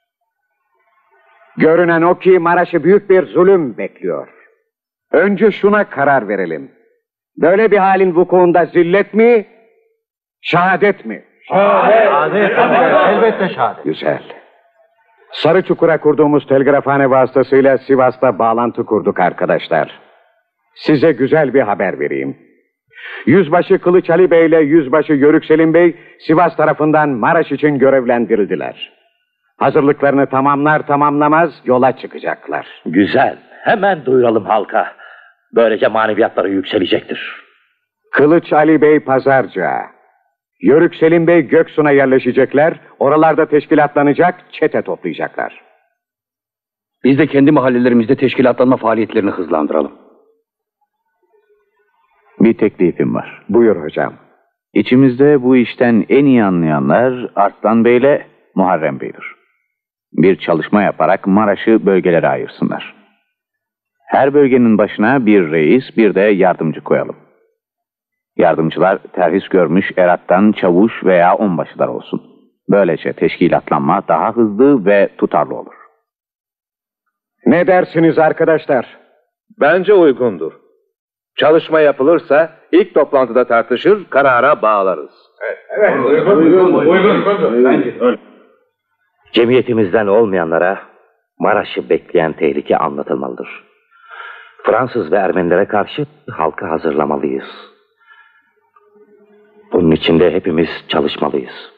görünen o ki Maraş'ı büyük bir zulüm bekliyor. Önce şuna karar verelim. Böyle bir halin vukuunda zillet mi, şehadet mi? Şehadet. Elbette şehadet. Güzel. Sarıçukur'a kurduğumuz telgrafhane vasıtasıyla Sivas'ta bağlantı kurduk arkadaşlar. Size güzel bir haber vereyim. Yüzbaşı Kılıç Ali Bey ile Yüzbaşı Yörük Selim Bey Sivas tarafından Maraş için görevlendirildiler. Hazırlıklarını tamamlar tamamlamaz yola çıkacaklar. Güzel. Hemen duyuralım halka. Böylece maneviyatları yükselecektir. Kılıç Ali Bey Pazarcığa, Yörük Selim Bey Göksun'a yerleşecekler. Oralarda teşkilatlanacak, çete toplayacaklar. Biz de kendi mahallelerimizde teşkilatlanma faaliyetlerini hızlandıralım. Bir teklifim var. Buyur hocam. İçimizde bu işten en iyi anlayanlar Arslan Bey ile Muharrem Bey'dir. Bir çalışma yaparak Maraş'ı bölgelere ayırsınlar. Her bölgenin başına bir reis, bir de yardımcı koyalım. Yardımcılar terhis görmüş erattan çavuş veya onbaşılar olsun. Böylece teşkilatlanma daha hızlı ve tutarlı olur. Ne dersiniz arkadaşlar? Bence uygundur. Çalışma yapılırsa ilk toplantıda tartışır, karara bağlarız. Evet, uygun, uygun, uygun. Bence öyle. Cemiyetimizden olmayanlara Maraş'ı bekleyen tehlike anlatılmalıdır. Fransız ve Ermenilere karşı halka hazırlamalıyız. Bunun için de hepimiz çalışmalıyız.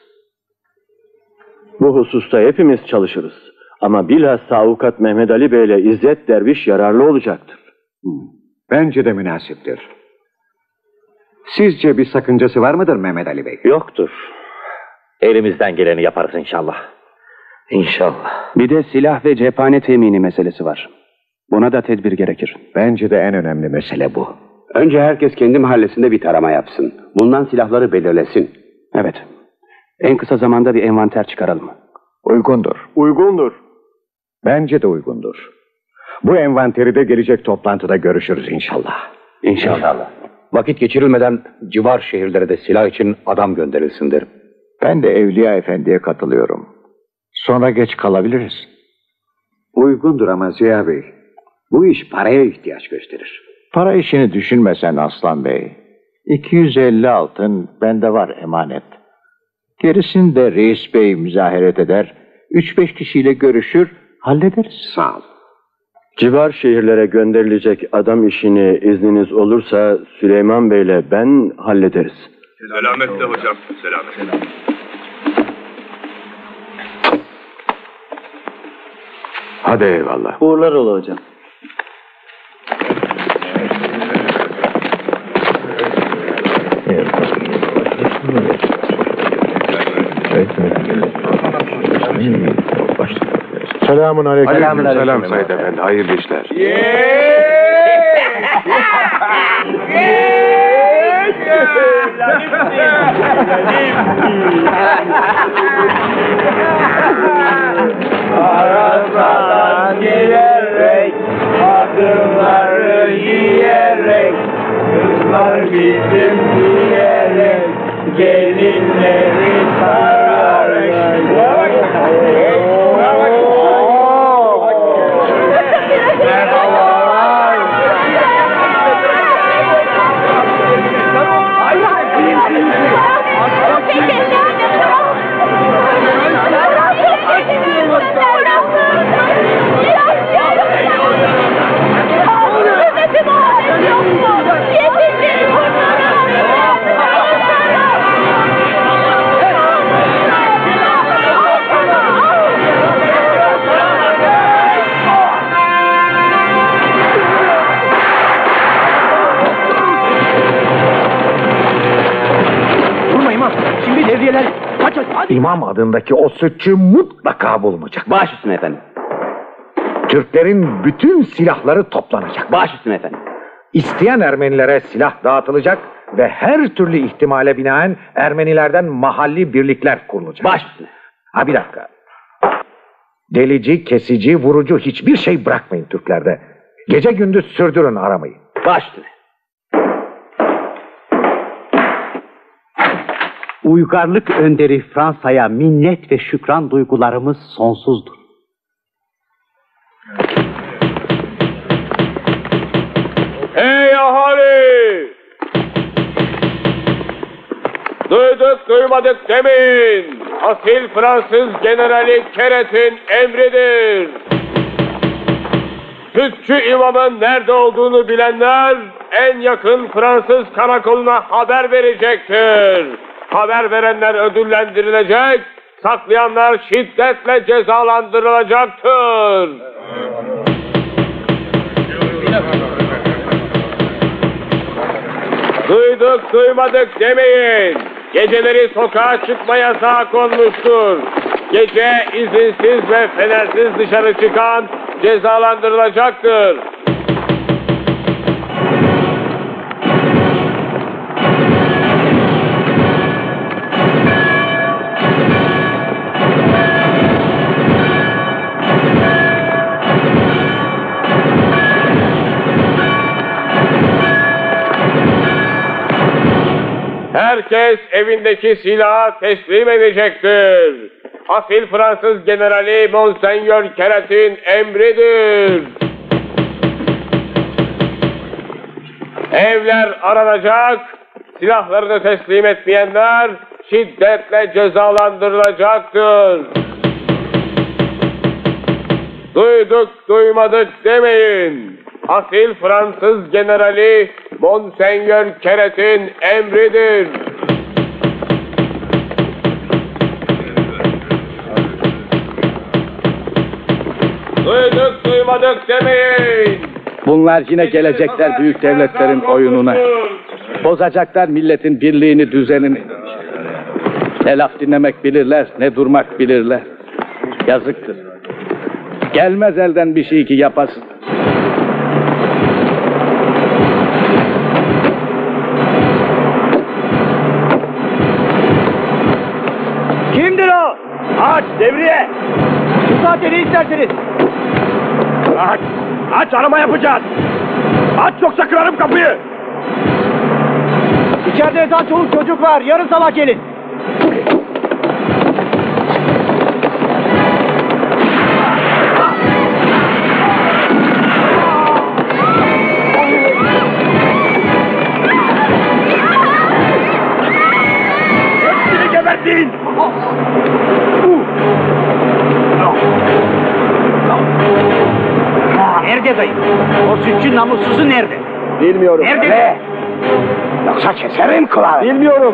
Bu hususta hepimiz çalışırız. Ama bilhassa avukat Mehmet Ali Bey ile İzzet Derviş yararlı olacaktır. Bence de münasiptir. Sizce bir sakıncası var mıdır Mehmet Ali Bey? Yoktur. Elimizden geleni yaparız inşallah. İnşallah. Bir de silah ve cephane temini meselesi var. Buna da tedbir gerekir. Bence de en önemli mesele bu. Önce herkes kendi mahallesinde bir tarama yapsın. Bundan silahları belirlesin. Evet. En kısa zamanda bir envanter çıkaralım. Uygundur. Uygundur. Bence de uygundur. Bu envanteri de gelecek toplantıda görüşürüz inşallah. İnşallah. Vakit geçirilmeden civar şehirlere de silah için adam gönderilsin derim. Ben de Evliya Efendi'ye katılıyorum. Sonra geç kalabiliriz. Uygundur ama Ziya Bey. Bu iş paraya ihtiyaç gösterir. Para işini düşünmesen Aslan Bey. iki yüz elli altın bende var emanet. Gerisini de Reis Bey müzaheret eder. Üç beş kişiyle görüşür, hallederiz. Sağ ol. Civar şehirlere gönderilecek adam işini izniniz olursa Süleyman Bey'le ben hallederiz. Selametle hocam, selametle. Hadi eyvallah. Uğurlar ola hocam. Selamun aleyküm. Aleyküm selam Said Efendi. Hayırlı işler. Arabadan gelerek, adımları yiyerek, kızlar bizim diyerek, gelinleri sararak. İmam adındaki o sütçü mutlaka bulunacak. Baş üstüne efendim. Türklerin bütün silahları toplanacak. Baş üstüne efendim. İsteyen Ermenilere silah dağıtılacak ve her türlü ihtimale binaen Ermenilerden mahalli birlikler kurulacak. Baş üstüne. Ha bir dakika. Delici, kesici, vurucu hiçbir şey bırakmayın Türklerde. Gece gündüz sürdürün aramayı. Baş üstüne. Uygarlık önderi Fransa'ya minnet ve şükran duygularımız sonsuzdur. Hey ahali! Duyduk duymadık demeyin. Asil Fransız generali Keret'in emridir. Sütçü imamın nerede olduğunu bilenler en yakın Fransız karakoluna haber verecektir. Haber verenler ödüllendirilecek, saklayanlar şiddetle cezalandırılacaktır. Duyduk duymadık demeyin. Geceleri sokağa çıkma yasağı konmuştur. Gece izinsiz ve fenersiz dışarı çıkan cezalandırılacaktır. Herkes evindeki silahı teslim edecektir. Asil Fransız generali Monseigneur Keret'in emridir. Evler aranacak, silahlarını teslim etmeyenler şiddetle cezalandırılacaktır. Duyduk duymadık demeyin. Asil Fransız generali Monseigneur Keret'in emridir. Duyduk duymadık demeyin. Bunlar yine gelecekler büyük devletlerin oyununa. Bozacaklar milletin birliğini, düzenini. Ne laf dinlemek bilirler, ne durmak bilirler. Yazıktır. Gelmez elden bir şey ki yapasın. Kimdir o? Aç devriye. Bu saatte ne istersiniz? Aç. Aç, arama yapacağız. Aç yoksa kırarım kapıyı. İçeride yatan çoluk çocuk var. Yarın sabah gelin. Hepsini gebertin. Nerede dayı? O sütçü namussuzu nerede? Bilmiyorum. Nerede? Ne? Yoksa keserim kulağını. Bilmiyorum.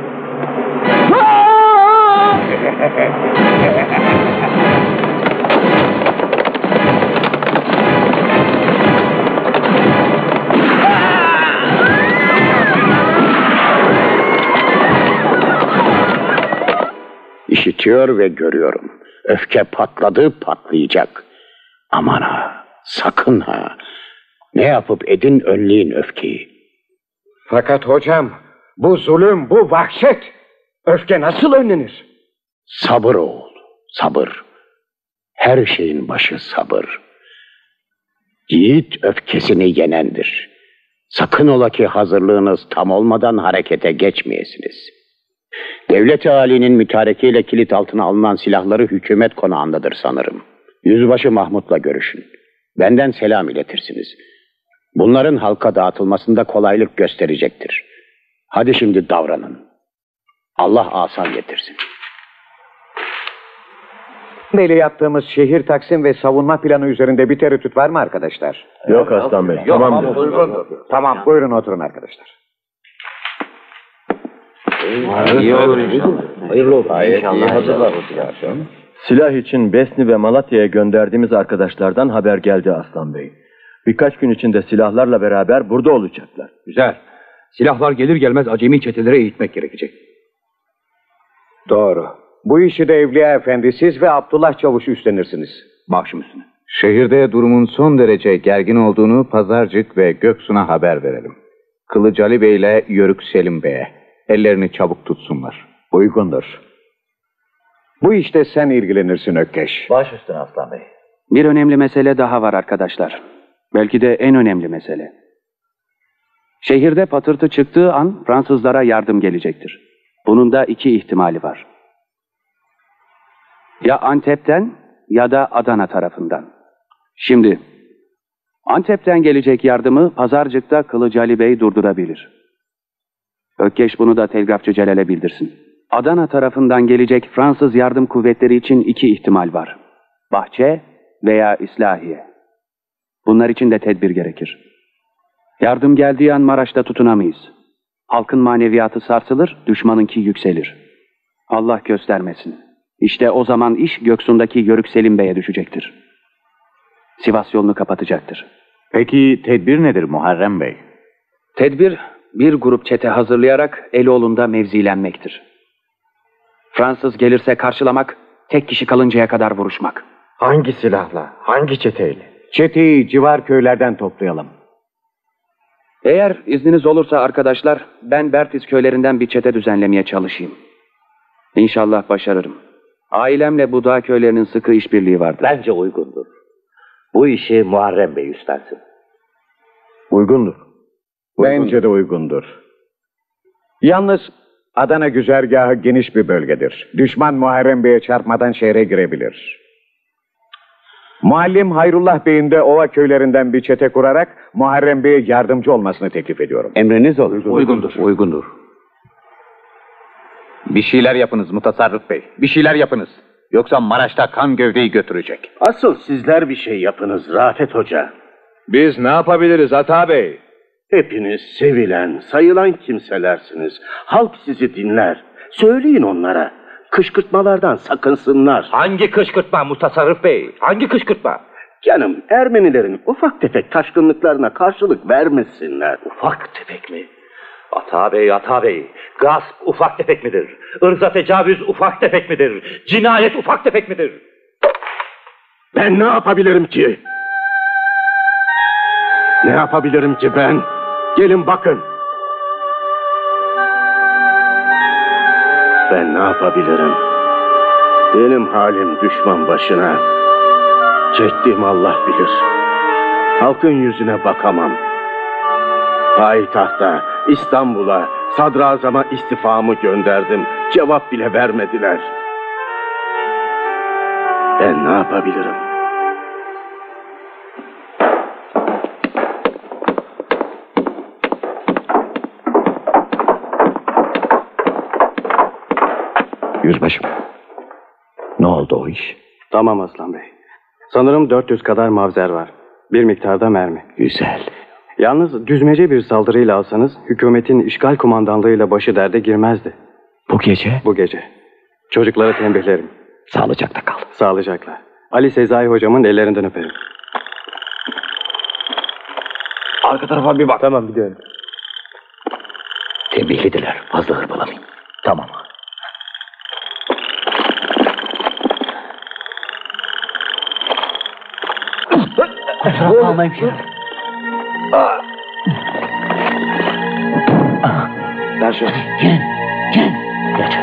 İşitiyor ve görüyorum. Öfke patladı, patlayacak. Aman ha, sakın ha. Ne yapıp edin önleyin öfkeyi. Fakat hocam, bu zulüm, bu vahşet. Öfke nasıl önlenir? Sabır oğul, sabır. Her şeyin başı sabır. Yiğit öfkesini yenendir. Sakın ola ki hazırlığınız tam olmadan harekete geçmeyesiniz. Devlet-i Ali'nin mütarekeyle kilit altına alınan silahları hükümet konağındadır sanırım. Yüzbaşı Mahmut'la görüşün. Benden selam iletirsiniz. Bunların halka dağıtılmasında kolaylık gösterecektir. Hadi şimdi davranın. Allah asan getirsin. Beyle yaptığımız şehir taksim ve savunma planı üzerinde bir tereddüt var mı arkadaşlar? Yok Aslan Bey. Yok, Tamamdır. uygundur. Tamam, buyurun oturun arkadaşlar. İyi olur inşallah. Hayırlı olsun. İnşallah hazırlar. Silah için Besni ve Malatya'ya gönderdiğimiz arkadaşlardan haber geldi Aslan Bey. Birkaç gün içinde silahlarla beraber burada olacaklar. Güzel. Silahlar gelir gelmez acemi çetelere eğitmek gerekecek. Doğru. Bu işi de Evliya Efendi siz ve Abdullah Çavuş üstlenirsiniz. Başım üstüne. Şehirde durumun son derece gergin olduğunu Pazarcık ve Göksu'na haber verelim. Kılıç Ali Bey ile Yörük Selim Bey'e. Ellerini çabuk tutsunlar. Uygundur. Bu işte sen ilgilenirsin Ökkeş. Baş üstüne Aslan Bey. Bir önemli mesele daha var arkadaşlar. Belki de en önemli mesele. Şehirde patırtı çıktığı an Fransızlara yardım gelecektir. Bunun da iki ihtimali var. Ya Antep'ten ya da Adana tarafından. Şimdi Antep'ten gelecek yardımı Pazarcık'ta Kılıç Ali Bey durdurabilir. Ökkeş bunu da telgrafçı Celal'e bildirsin. Adana tarafından gelecek Fransız yardım kuvvetleri için iki ihtimal var. Bahçe veya İslahiye. Bunlar için de tedbir gerekir. Yardım geldiği an Maraş'ta tutunamayız. Halkın maneviyatı sarsılır, düşmanınki yükselir. Allah göstermesin. İşte o zaman iş Göksu'ndaki Yörük Selim Bey'e düşecektir. Sivas yolunu kapatacaktır. Peki tedbir nedir Muharrem Bey? Tedbir, bir grup çete hazırlayarak Eloğlu'nda mevzilenmektir. Fransız gelirse karşılamak, tek kişi kalıncaya kadar vuruşmak. Hangi silahla, hangi çeteyle? Çeteyi civar köylerden toplayalım. Eğer izniniz olursa arkadaşlar, ben Bertiz köylerinden bir çete düzenlemeye çalışayım. İnşallah başarırım. Ailemle bu dağ köylerinin sıkı işbirliği vardır. Bence uygundur. Bu işi Muharrem Bey üstlensin. Uygundur. Bence de uygundur. Yalnız Adana güzergahı geniş bir bölgedir. Düşman Muharrem Bey'e çarpmadan şehre girebilir. Muallim Hayrullah Bey'in de ova köylerinden bir çete kurarak Muharrem Bey'e yardımcı olmasını teklif ediyorum. Emriniz olur. Uygundur. Uygundur. Bir şeyler yapınız Mutasarrıf Bey. Bir şeyler yapınız. Yoksa Maraş'ta kan gövdeyi götürecek. Asıl sizler bir şey yapınız Rafet Hoca. Biz ne yapabiliriz Ata Bey? Hepiniz sevilen, sayılan kimselersiniz. Halk sizi dinler. Söyleyin onlara. Kışkırtmalardan sakınsınlar. Hangi kışkırtma Mutasarrıf Bey? Hangi kışkırtma? Canım, Ermenilerin ufak tefek taşkınlıklarına karşılık vermesinler. Ufak tefek mi? Ata Bey, Ata Bey, gasp ufak tefek midir? Irza tecavüz ufak tefek midir? Cinayet ufak tefek midir? Ben ne yapabilirim ki? Ne yapabilirim ki ben? Gelin bakın. Ben ne yapabilirim? Benim halim düşman başına. Çektiğim Allah bilir. Halkın yüzüne bakamam. Payitahta, İstanbul'a, sadrazama istifamı gönderdim. Cevap bile vermediler. Ben ne yapabilirim? Yüzbaşım. Ne oldu o iş? Tamam Aslan Bey. Sanırım dört yüz kadar mavzer var. Bir miktarda mermi. Güzel. Yalnız düzmece bir saldırıyla alsanız hükümetin işgal kumandanlığıyla başı derde girmezdi. Bu gece? Bu gece. Çocukları tembihlerim. Sağlıcakla kal. Sağlıcakla. Ali Sezai hocamın ellerinden öperim. Arka tarafa bir bak. Tamam biliyorum. Tembihlediler. Fazla hırpalamayın. Tamam. Almayayım şunu. Ver şunu. Gel. Gel. Geç.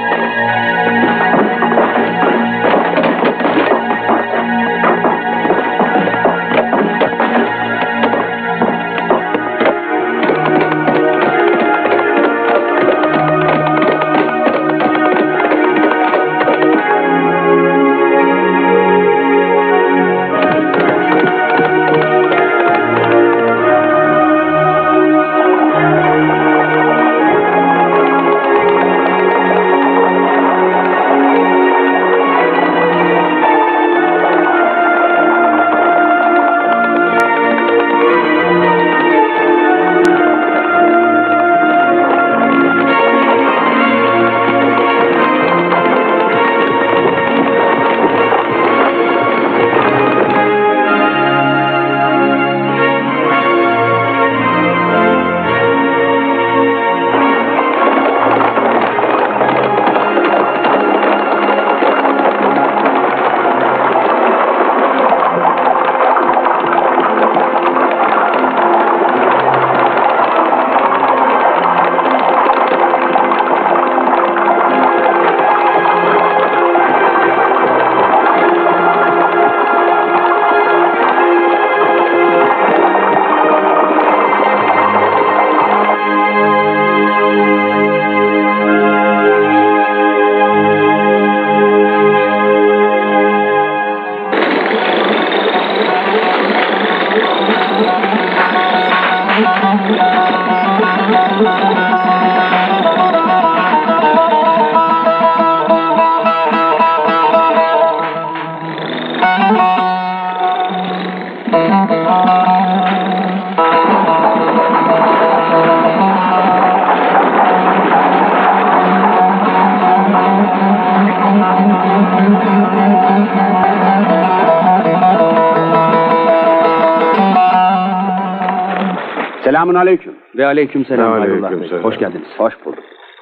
Selamun aleyküm. Ve aleyküm selam. Ve Hayrullah aleyküm Bey. selam. Hoş geldiniz. Hoş bulduk.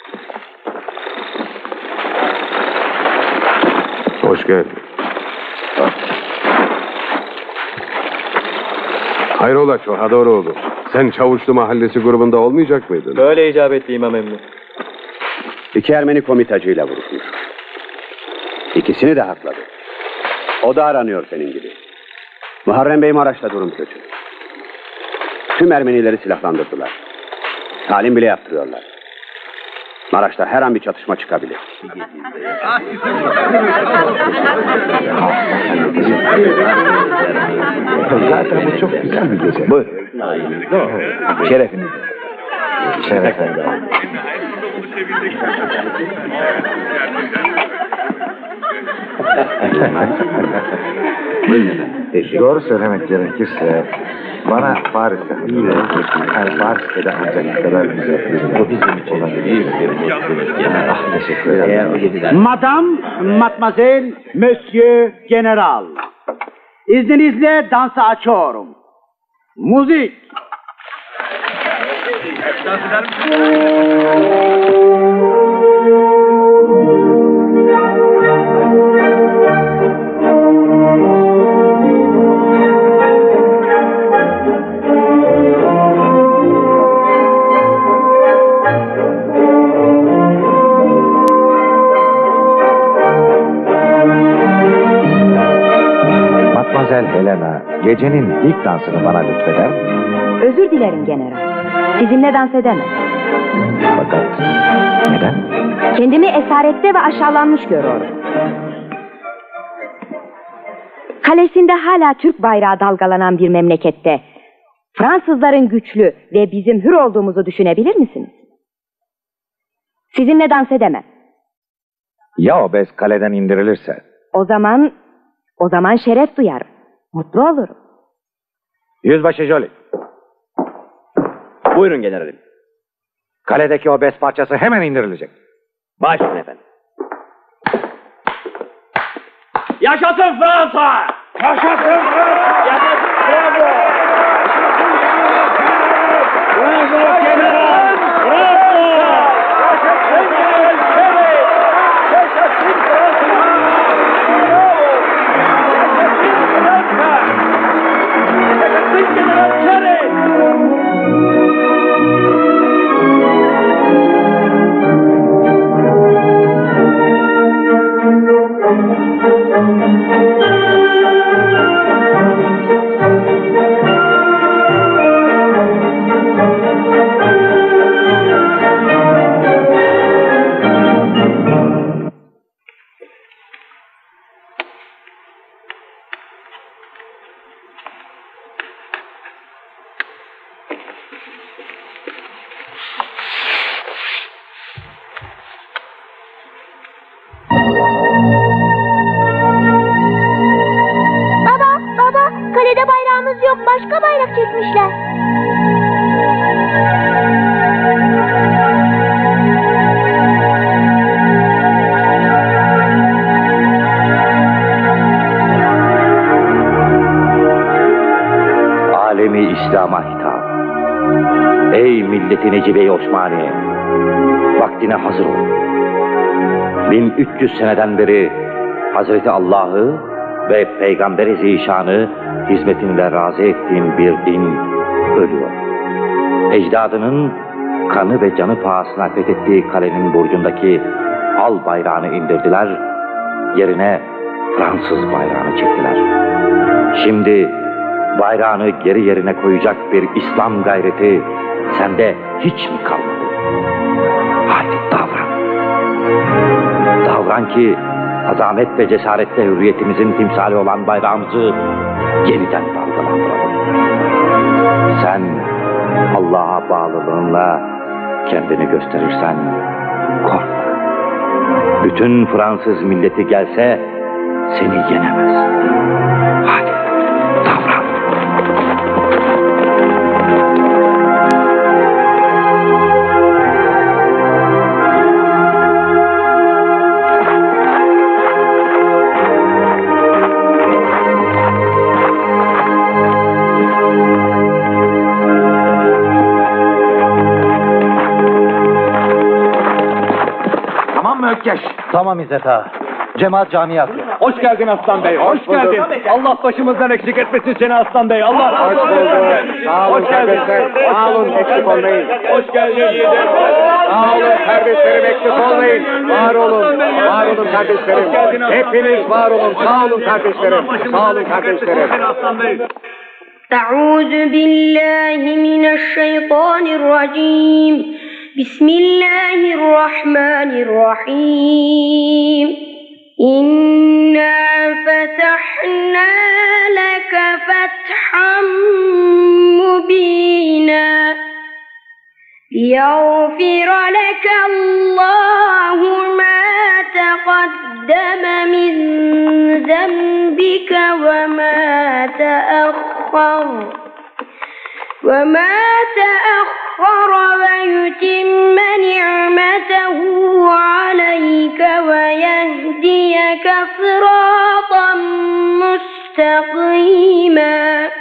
Hoş geldin. Hayrola Çohadoroğlu. Sen Çavuşlu Mahallesi grubunda olmayacak mıydın? Böyle icap etti İmam Emmi. İki Ermeni komitacıyla vuruşmuş. İkisini de hakladı. O da aranıyor senin gibi. Muharrem Bey Maraş'ta durum kötü. Tüm Ermenileri silahlandırdılar. Talim bile yaptırıyorlar. Maraş'ta her an bir çatışma çıkabilir. Zaten bu çok güzel bir gece. Buyur. Şerefiniz. Şerefiniz. Doğru söylemek gerekirse bana Paris'te yani Paris'te de ancak kadar güzel bir bizim olabilir. Ah teşekkür ederim. Madame, Mademoiselle, Monsieur General. İzninizle dansı açıyorum. Müzik. Helena, gecenin ilk dansını bana lütfeder mi? Özür dilerim general. Sizinle dans edemem. Fakat neden? Kendimi esarette ve aşağılanmış görüyorum. Kalesinde hala Türk bayrağı dalgalanan bir memlekette Fransızların güçlü ve bizim hür olduğumuzu düşünebilir misiniz? Sizinle dans edemem. Ya o bez kaleden indirilirse? O zaman, o zaman şeref duyarım. Mutlu olurum. Yüzbaşı Jolie. Buyurun generalim. Kaledeki o bez parçası hemen indirilecek. Başüstüne efendim. Yaşasın Fransa! Yaşasın Fransa! Yaşasın Bravo! Bravo general! Bravo! Yaşasın general Çeri! Yaşasın Fransa! Bravo! Yaşasın Fransa! Yaşasın general Çeri! Başka bayrak çekmişler. Alemi İslam'a hitap. Ey milleti Necibe-i Osmaniye! Vaktine hazır ol. bin üç yüz seneden beri Hazreti Allah'ı ve Peygamber-i Zişan'ı hizmetinle razı ettiğin bir din ölüyor. Ecdadının kanı ve canı pahasına fethettiği kalenin burcundaki al bayrağını indirdiler, yerine Fransız bayrağını çektiler. Şimdi bayrağını geri yerine koyacak bir İslam gayreti sende hiç mi kalmadı? Haydi davran. Davran ki azamet ve cesaretle hürriyetimizin timsali olan bayrağımızı yeniden dalgalandıralım. Sen Allah'a bağlılığınla kendini gösterirsen korkma. Bütün Fransız milleti gelse seni yenemez. Hadi davran. Ökkeş. Tamam İzzet ağa. Cemaat camiye akıyor. Hoş geldin Aslan Bey, hoş, hoş geldin. Allah başımızdan eksik etmesin seni Aslan Bey. Allah razı olsun. Sağ olun kardeşler. Sağ olun, eksik olmayın. Hoş geldin. Sağ olun kardeşlerim, eksik olmayın. Var olun, var olun kardeşlerim. Hepiniz var olun. Sağ olun kardeşlerim. Sağ olun kardeşlerim. أعوذ بالله من الشيطان الرجيم بسم الله الرحمن الرحيم إنا فتحنا لك فتحا مبينا ليغفر لك الله ما تقدم من ذنبك وما تأخر وما تأخر ويتم نعمته عليك ويهديك صراطا مستقيما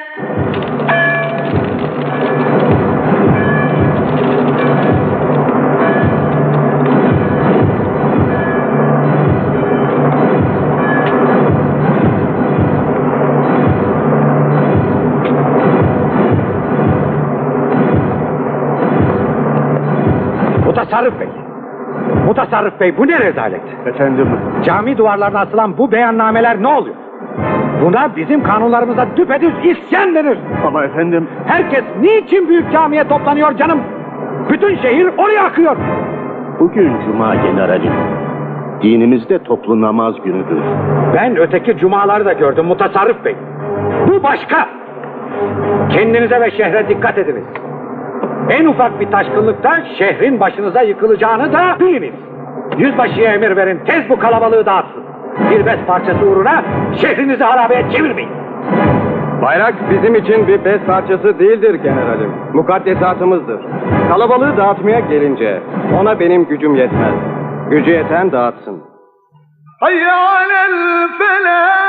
Mutasarrıf Bey! Mutasarrıf Bey, bu ne rezalet? Efendim? Cami duvarlarına asılan bu beyannameler ne oluyor? Buna bizim kanunlarımızda düpedüz isyan denir. Ama efendim... Herkes niçin büyük camiye toplanıyor canım? Bütün şehir oraya akıyor. Bugün Cuma generalim. Dinimizde toplu namaz günüdür. Ben öteki cumaları da gördüm Mutasarrıf Bey. Bu başka. Kendinize ve şehre dikkat ediniz. En ufak bir taşkınlıkta şehrin başınıza yıkılacağını da biliniz. Yüzbaşıya emir verin, tez bu kalabalığı dağıtsın. Bir bez parçası uğruna şehrinizi harabeye çevirmeyin. Bayrak bizim için bir bez parçası değildir generalim. Mukaddesatımızdır. Kalabalığı dağıtmaya gelince ona benim gücüm yetmez. Gücü yeten dağıtsın. Hayy alel felah.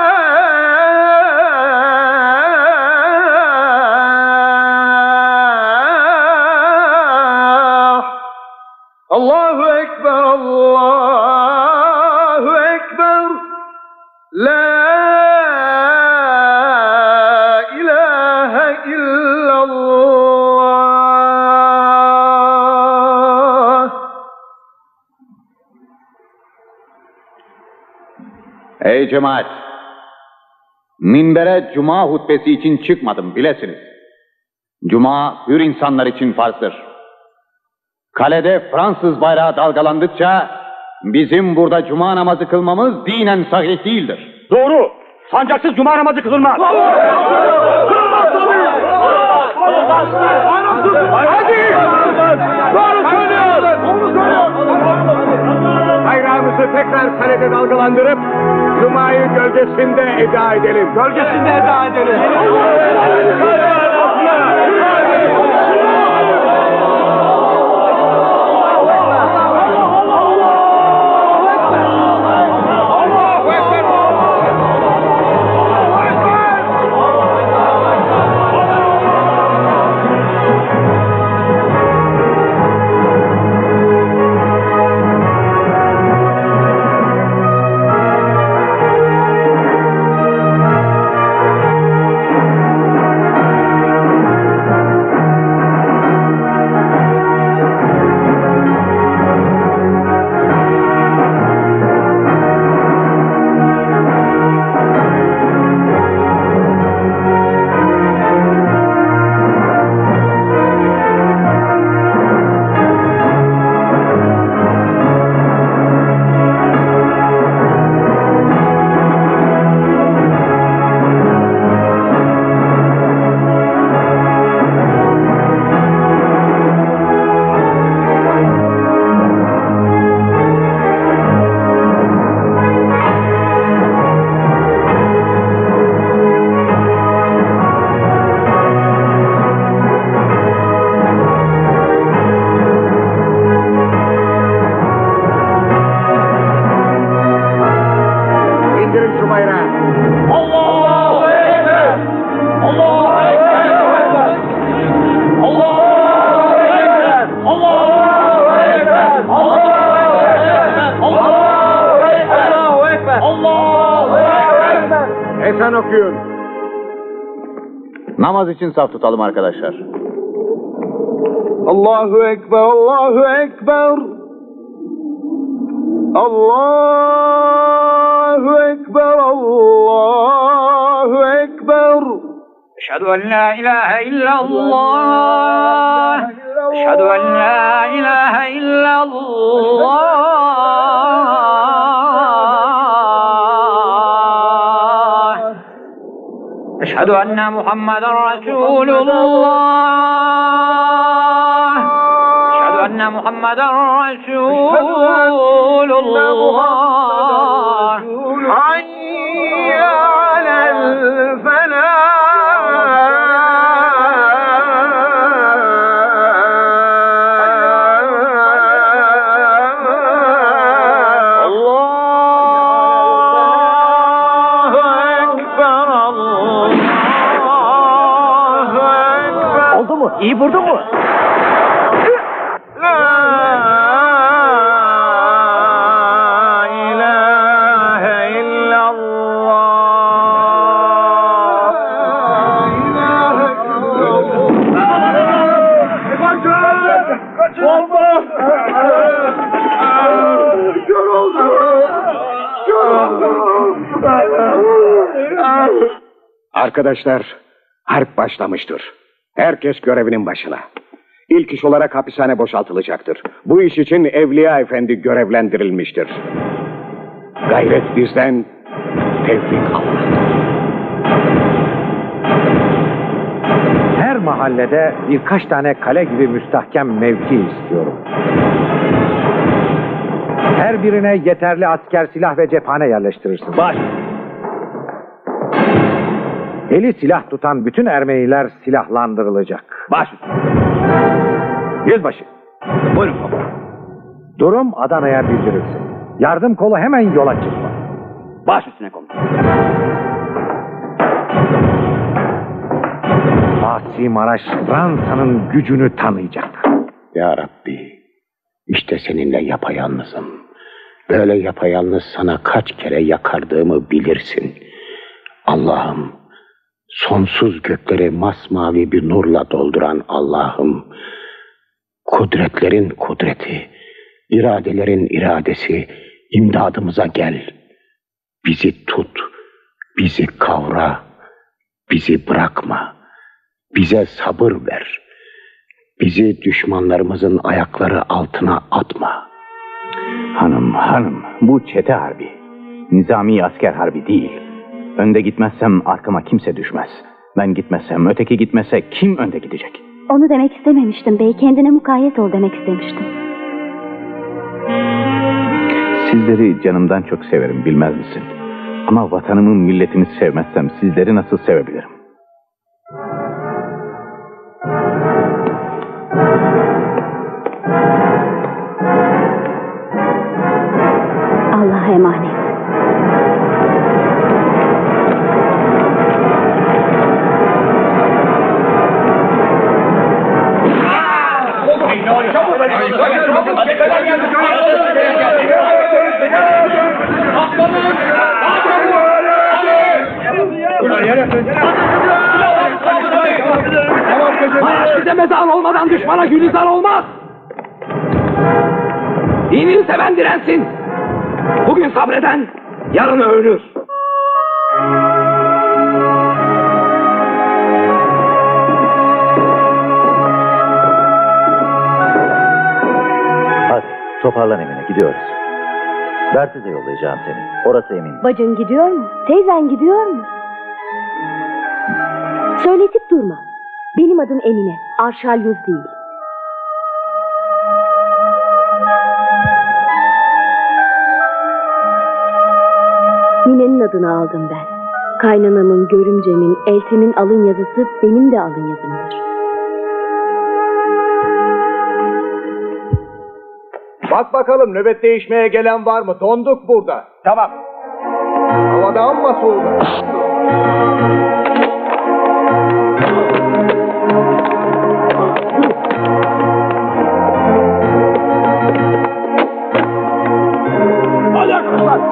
Allahu Ekber, Allahu Ekber. La ilahe illallah. Ey cemaat! Minbere cuma hutbesi için çıkmadım bilesiniz. Cuma hür insanlar için farzdır. Kalede Fransız bayrağı dalgalandıkça bizim burada cuma namazı kılmamız dinen sahih değildir. Doğru. Sancaksız cuma namazı kılınmaz. Hadi! Doğru söylüyor! Bayrağımızı tekrar kalede dalgalandırıp Cuma'yı gölgesinde eda edelim. Gölgesinde eda edelim. Ezan okuyun. Namaz için saf tutalım arkadaşlar. Allahu Ekber, Allahu Ekber. Allahu Ekber, Allahu Ekber. Eşhedü en la ilahe illallah. Eşhedü en la ilahe illallah. Eşhedü enne Muhammeden Resulullah. Eşhedü enne Muhammeden Resulullah. Hayy alel felah. İyi vurdu mu? La ilahe illallah. La ilahe illallah. Kör oldum. Kör oldum. Arkadaşlar, harp başlamıştır. Herkes görevinin başına. İlk iş olarak hapishane boşaltılacaktır. Bu iş için Evliya Efendi görevlendirilmiştir. Gayret bizden, tevfik Allah'tan. Her mahallede birkaç tane kale gibi müstahkem mevki istiyorum. Her birine yeterli asker, silah ve cephane yerleştirirsin. Baş. Eli silah tutan bütün Ermeniler silahlandırılacak. Baş. Yüzbaşı. Buyurun komutanım. Durum Adana'ya bildirilsin. Yardım kolu hemen yola çıkma. Baş üstüne komutanım. Fatih Maraş Fransa'nın gücünü tanıyacak. Ya Rabbi, işte seninle yapayalnızım. Böyle yapayalnız sana kaç kere yakardığımı bilirsin. Allah'ım, sonsuz gökleri masmavi bir nurla dolduran Allah'ım, kudretlerin kudreti, iradelerin iradesi, imdadımıza gel. Bizi tut, bizi kavra, bizi bırakma, bize sabır ver. Bizi düşmanlarımızın ayakları altına atma. Hanım, hanım, bu çete harbi. Nizami asker harbi değil. Önde gitmezsem arkama kimse düşmez. Ben gitmezsem, öteki gitmese kim önde gidecek? Onu demek istememiştim bey. Kendine mukayyet ol demek istemiştim. Sizleri canımdan çok severim, bilmez misin? Ama vatanımı, milletimi sevmezsem sizleri nasıl sevebilirim? Allah'a emanet. Size mezar olmadan düşmana gülizar olmaz. Dinini seven dirensin. Bugün sabreden yarın ölür. Hadi toparlan Emine, gidiyoruz. Bertiz'e yollayacağım seni. Orası emin. Bacın gidiyor mu? Teyzen gidiyor mu? Söyletip durma. Benim adım Emine. Arşalyüz değil. Ninenin adını aldım ben. Kaynanamın, görümcemin, eltimin alın yazısı benim de alın yazımdır. Bak bakalım nöbet değişmeye gelen var mı? Donduk burada. Tamam. Havada amma soğudu. Hadi arkadaşlar.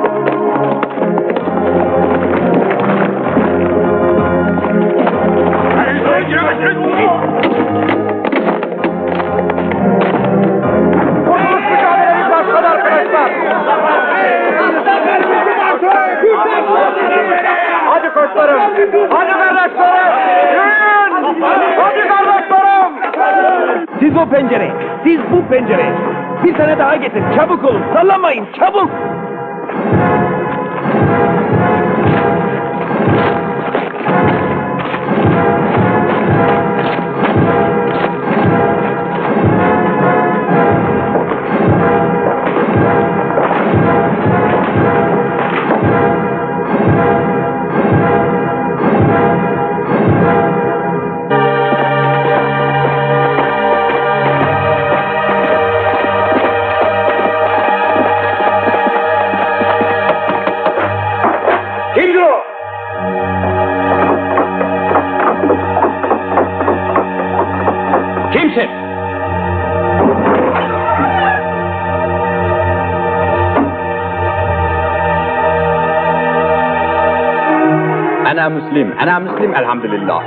Hadi koçlarım! Hadi kardeşlerim! Yürüyün! Hadi kardeşlerim! Siz o pencere, siz bu pencere. Bir tane daha getir, çabuk olun, sallamayın, çabuk! Kimdir o? Kimsin? أنا مسلم أنا مسلم الحمد لله.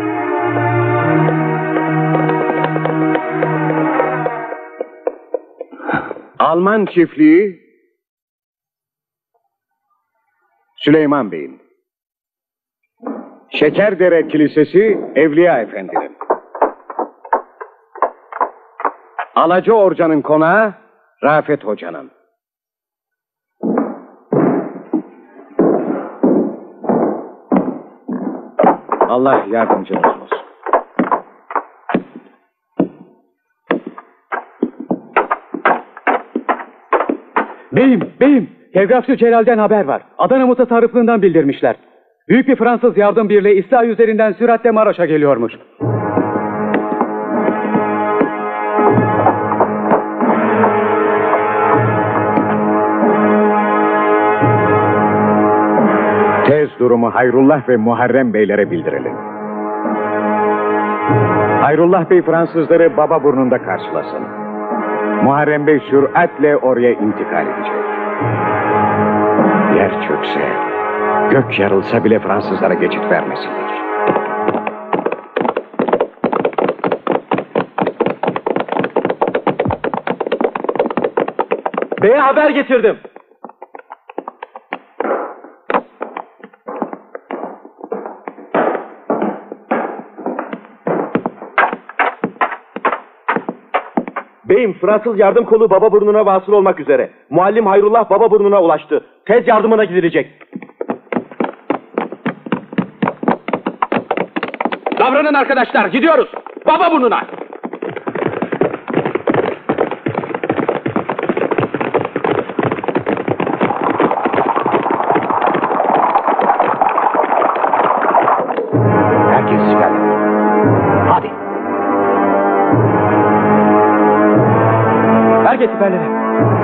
Alman çiftliği Süleyman Bey'in. Şekerdere Kilisesi Evliya Efendi'nin. Alaca Orca'nın konağı Rafet Hoca'nın. Allah yardımcınız olsun. Beyim, beyim. Telgrafçı Celal'den haber var. Adana Mutasarrıflığından bildirmişler. Büyük bir Fransız yardım birliği İsrail üzerinden süratle Maraş'a geliyormuş. Tez durumu Hayrullah ve Muharrem Beylere bildirelim. Hayrullah Bey Fransızları Bababurnun'da karşılasın. Muharrem Bey süratle oraya intikal edecek. Yer çökse, gök yarılsa bile Fransızlara geçit vermesinler. Bey'e haber getirdim. Beyim, Fransız yardım kolu Bababurnun'a vasıl olmak üzere. Muallim Hayrullah Bababurnun'a ulaştı. Tez yardımına gidilecek. Davranın arkadaşlar, gidiyoruz. Bababurnun'a. Herkes siper. Hadi. Herkes siperlere.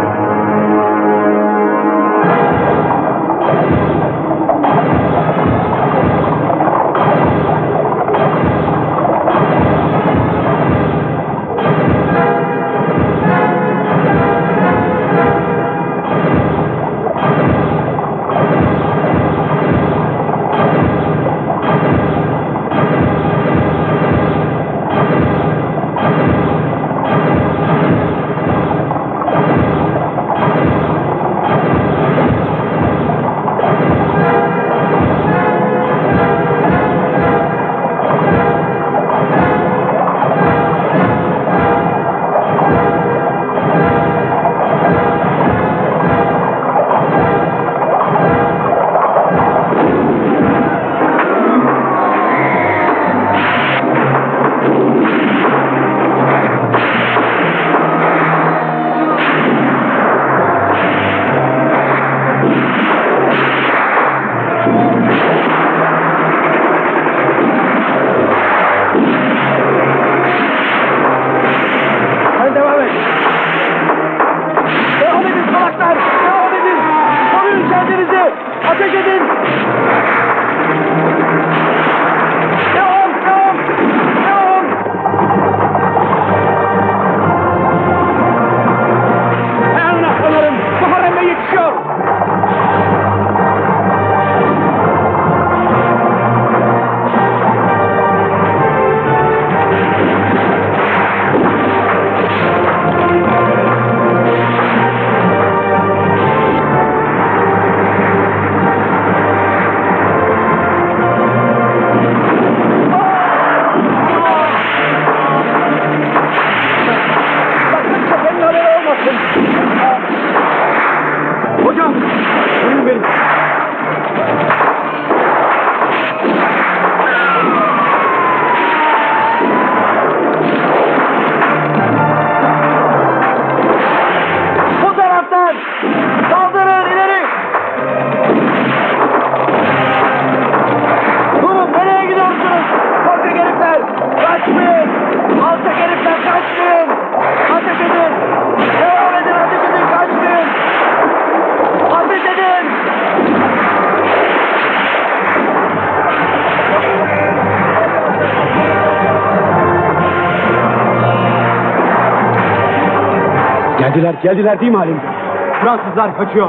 Geldiler, geldiler değil mi Halim? Fransızlar kaçıyor.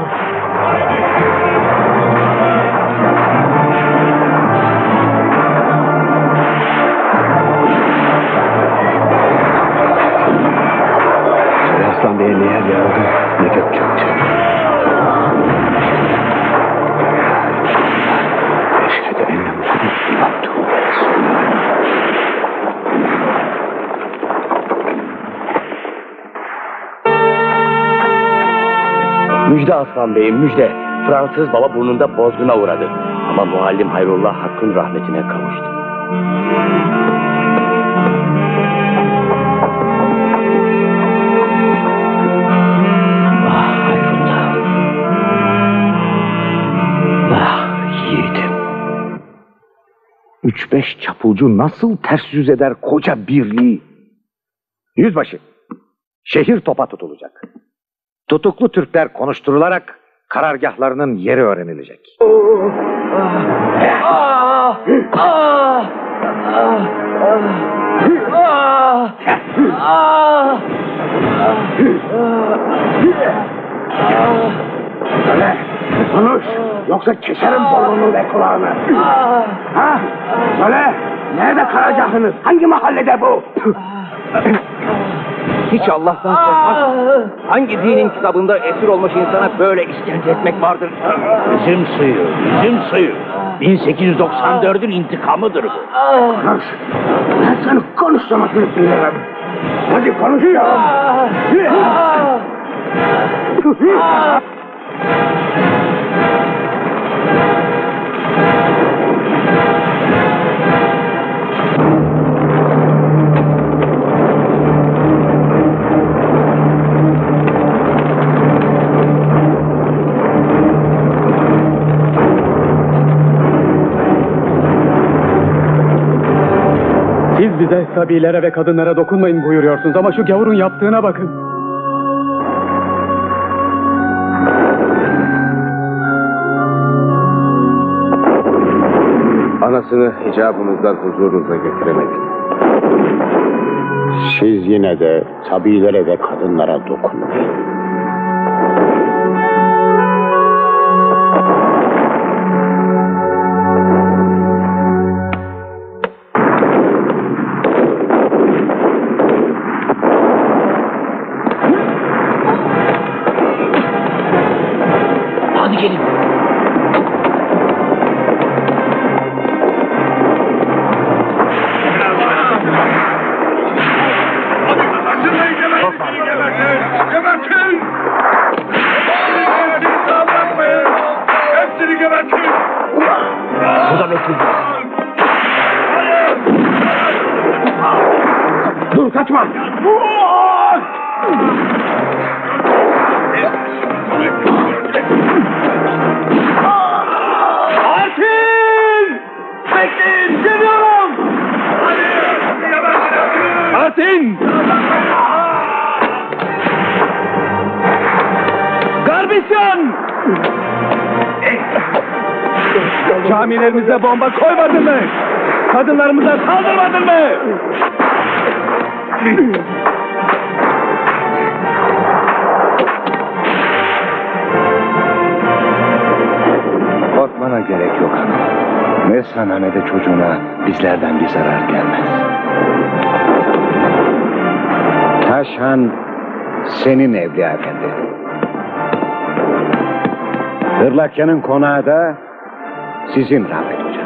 Aslan Bey'e ne yer yarıldı, ne gök çöktü. Eşhedü enne Muhammed Müjde Aslan Bey'im, müjde. Fransız baba burnunda bozguna uğradı. Ama muallim Hayrullah Hakk'ın rahmetine kavuştu. Ah Hayrullah. Ah yiğidim. Üç beş çapulcu nasıl ters yüz eder koca birliği? Yüzbaşı, şehir topa tutulacak. Tutuklu Türkler konuşturularak karargahlarının yeri öğrenilecek. Ah! Ah! Ah! Ah! Söyle, konuş. Yoksa keserim burnunu ve kulağını. Ha? Söyle, nerede karargahınız? Hangi mahallede bu? Hiç Allah'tan korkmaz. Hangi dinin kitabında esir olmuş insana böyle işkence etmek vardır? Bizim suyu, bizim suyu. bin sekiz yüz doksan dördün intikamıdır bu. Konuş. Ben sana konuşlamasını söylerim. Hadi konuş ya. Siz bize sabilere ve kadınlara dokunmayın buyuruyorsunuz ama şu gavurun yaptığına bakın. Anasını hicabınızdan huzurunuza getiremedik. Siz yine de sabilere ve kadınlara dokunmayın. Hadi gelin. Gebertin! Hepsini gebertin! Bu da mesul. Dur kaçma! Artin! Bekleyin! Geliyorum! Artin! Garbisyon! Camilerimize bomba koymadın mı? Kadınlarımıza saldırmadın mı? Korkmana gerek yok hanım. Ne sana ne de çocuğuna bizlerden bir zarar gelmez. Taşhan senin Evliya Efendi. Hırlakya'nın konağı da sizin Rafet Hoca.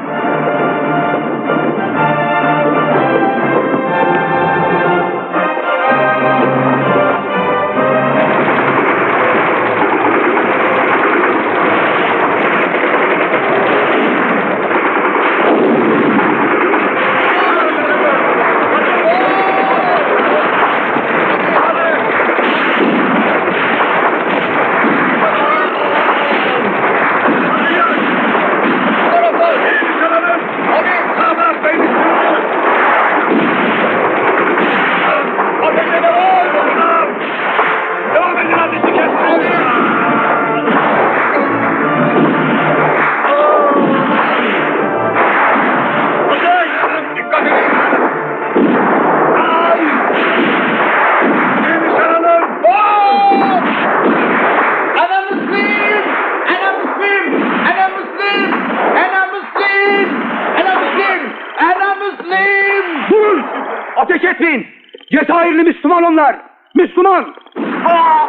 Ateş etmeyin! Cezayirli Müslüman onlar! Müslüman! Aa!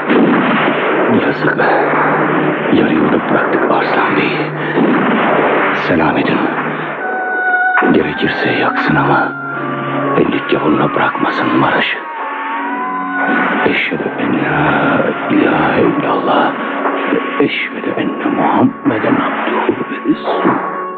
Yazık. Yarı yolda bıraktık Arslan Bey'i. gerekirse yaksın ama ellik gavuruna bırakmasın Maraş'ı. Eşhedü en la ilahe illallah ve eşhedü enne Muhammeden abduhu ve resulühü.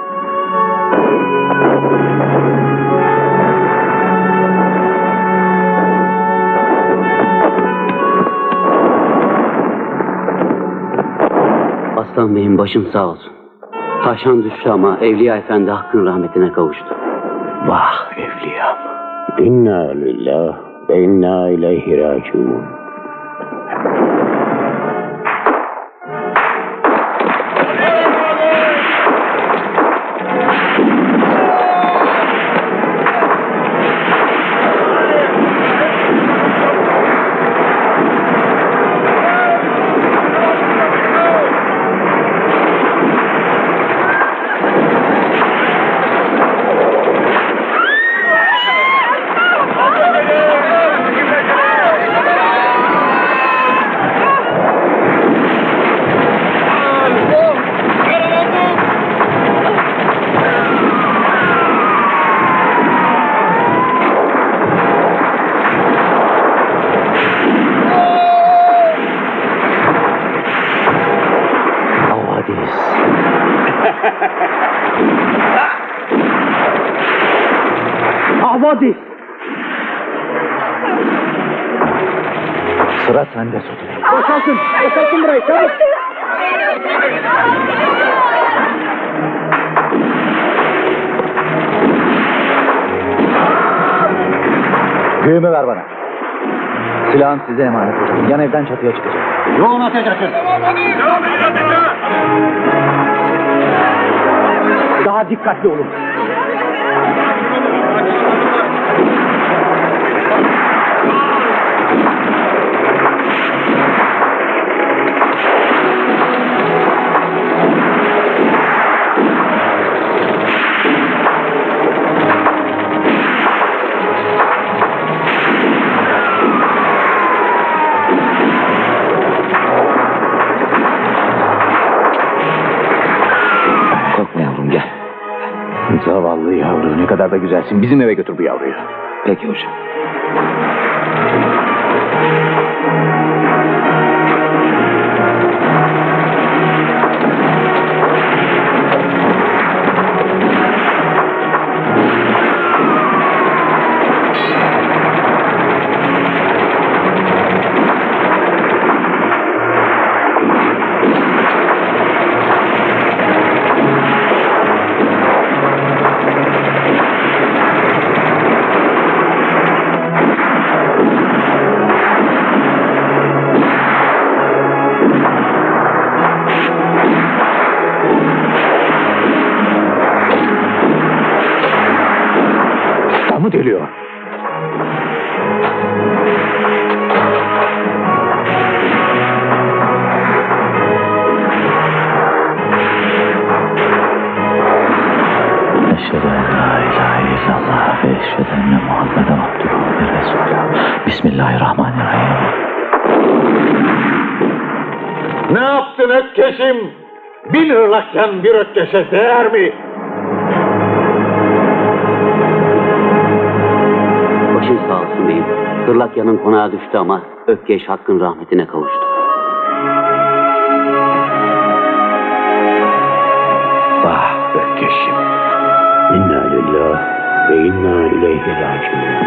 Aslan Bey'in başın sağ olsun. Taşan düştü ama Evliya Efendi Hakk'ın rahmetine kavuştu. Vah Evliyam. İnna lillah ve inna ileyhi raciun. Havadis. Sıra sende Sultan. Boşaltın. Boşaltın burayı. Çabuk. Güğümü ver bana. Silahın size emanet hocam. Yan evden çatıya çıkacak. Yoğun ateş açın. Daha dikkatli olun. Zavallı yavru, ne kadar da güzelsin. Bizim eve götür bu yavruyu. Peki hocam. Mı deliyor? Eşhedü en la ilahe illallah ve eşhedü enne Muhammeden abduhu ve resulühü. Bismillahirrahmanirrahim. Ne yaptın Ökkeş'im? Bin hırlakken bir Ökkeş'e değer mi? Başın sağ olsun beyim. Hırlakya'nın konağa düştü ama Ökkeş Hakk'ın rahmetine kavuştu. Vah Ökkeş'im. İnna lillah ve inna ileyhi raciun.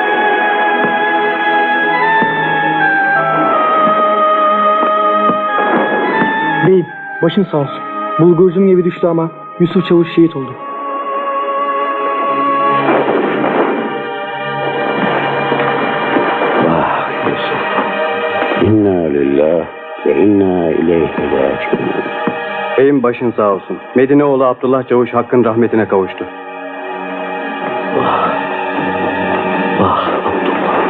Beyim, başın sağ olsun. Bulgurcu'nun evi düştü ama Yusuf Çavuş şehit oldu. Vah Yusuf. İnna lillah ve inna ileyhi raciun. Beyim başın sağ olsun. Medineoğlu Abdullah Çavuş Hakk'ın rahmetine kavuştu. Vah. Vah Abdullah.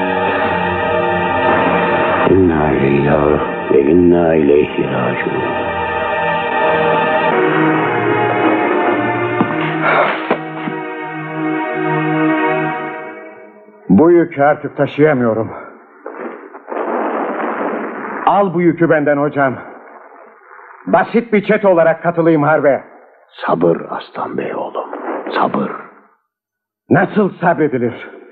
İnna lillah ve inna ileyhi raciun. Bu yükü artık taşıyamıyorum. Al bu yükü benden hocam. Basit bir çete olarak katılayım harbe. Sabır Aslan Bey oğlum, sabır. Nasıl sabredilir?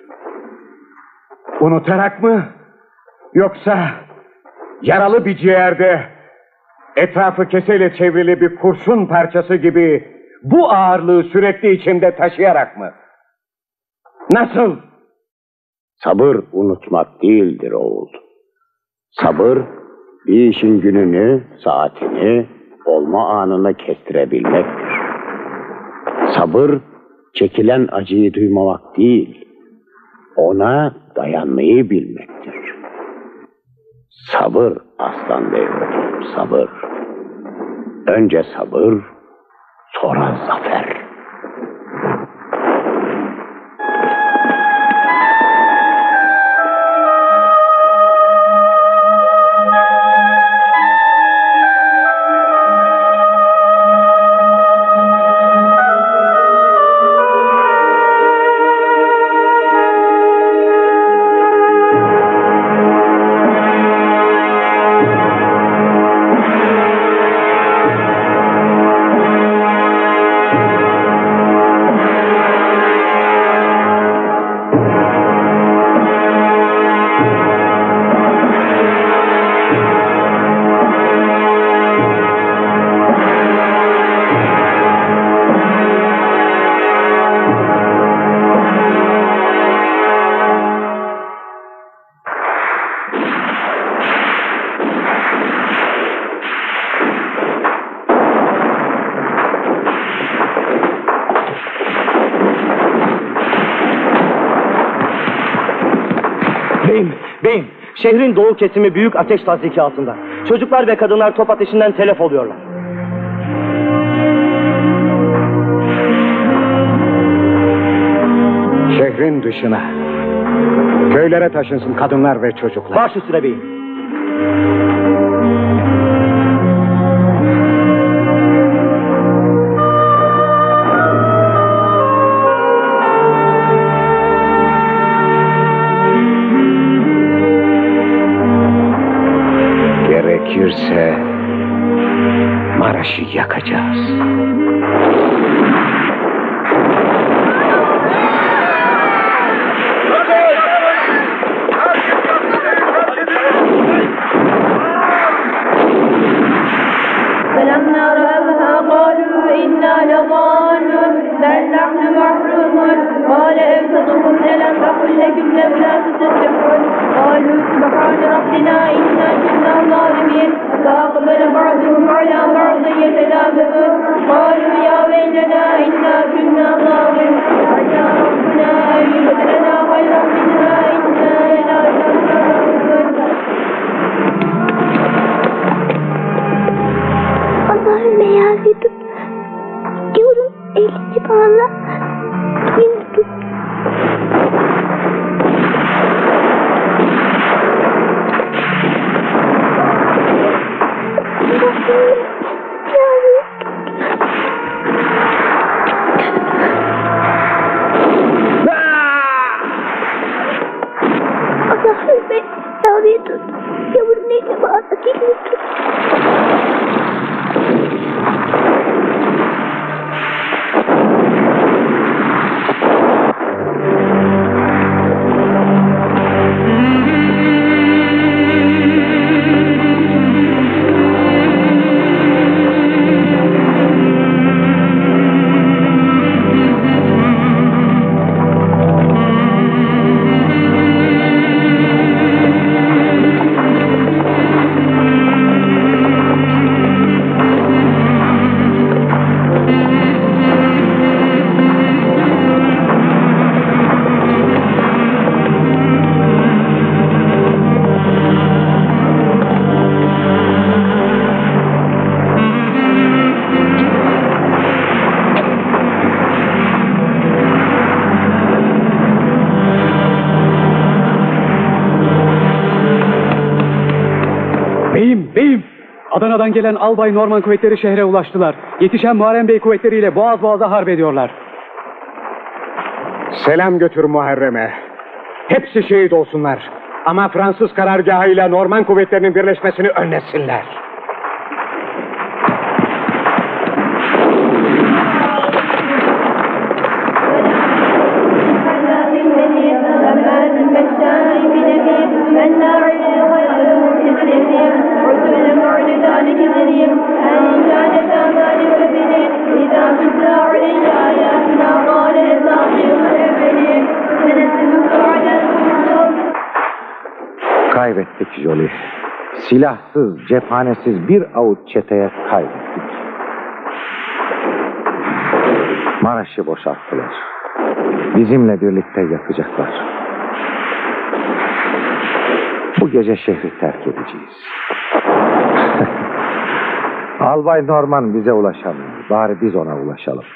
Unutarak mı? Yoksa yaralı bir ciğerde etrafı keseyle çevrili bir kurşun parçası gibi bu ağırlığı sürekli içinde taşıyarak mı? Nasıl? Sabır unutmak değildir oğul. Sabır bir işin gününü, saatini, olma anını kestirebilmektir. Sabır çekilen acıyı duymamak değil, ona dayanmayı bilmektir. Sabır aslan bey oğlum, sabır. Önce sabır, sonra zafer. Beyim, beyim, şehrin doğu kesimi büyük ateş tazyiki altında. Çocuklar ve kadınlar top ateşinden telef oluyorlar. Şehrin dışına, köylere taşınsın kadınlar ve çocuklar. Baş üstüne beyim. Gerekirse Maraş'ı yakacağız. فلما رأوها قالوا إنا لضالون بل نحن محرومون قال انفضوا ألم أقل لكم لولا تسبحون قالوا سبحان ربنا إنا كنا ظالمين فأقبل بعضهم على بعض يتلاومون قالوا يا ويلنا إنا كنا ظالمين عسى ربنا أن يبدلنا خيرا منها إنا إلى Allahümme yazdım. Diyorum elini bağla. Beni tut. Allahümme yazdım. Yavrum elini bağla. Beni tut. Adana'dan gelen albay Norman kuvvetleri şehre ulaştılar. Yetişen Muharrem Bey kuvvetleriyle boğaz boğaza harp ediyorlar. Selam götür Muharrem'e. Hepsi şehit olsunlar. Ama Fransız karargahıyla Norman kuvvetlerinin birleşmesini önlesinler. Kaybettik Jolie. Silahsız, cephanesiz bir avuç çeteye kaybettik. Maraş'ı boşalttılar. Bizimle birlikte yakacaklar. Bu gece şehri terk edeceğiz. Albay Norman bize ulaşamıyor. Bari biz ona ulaşalım.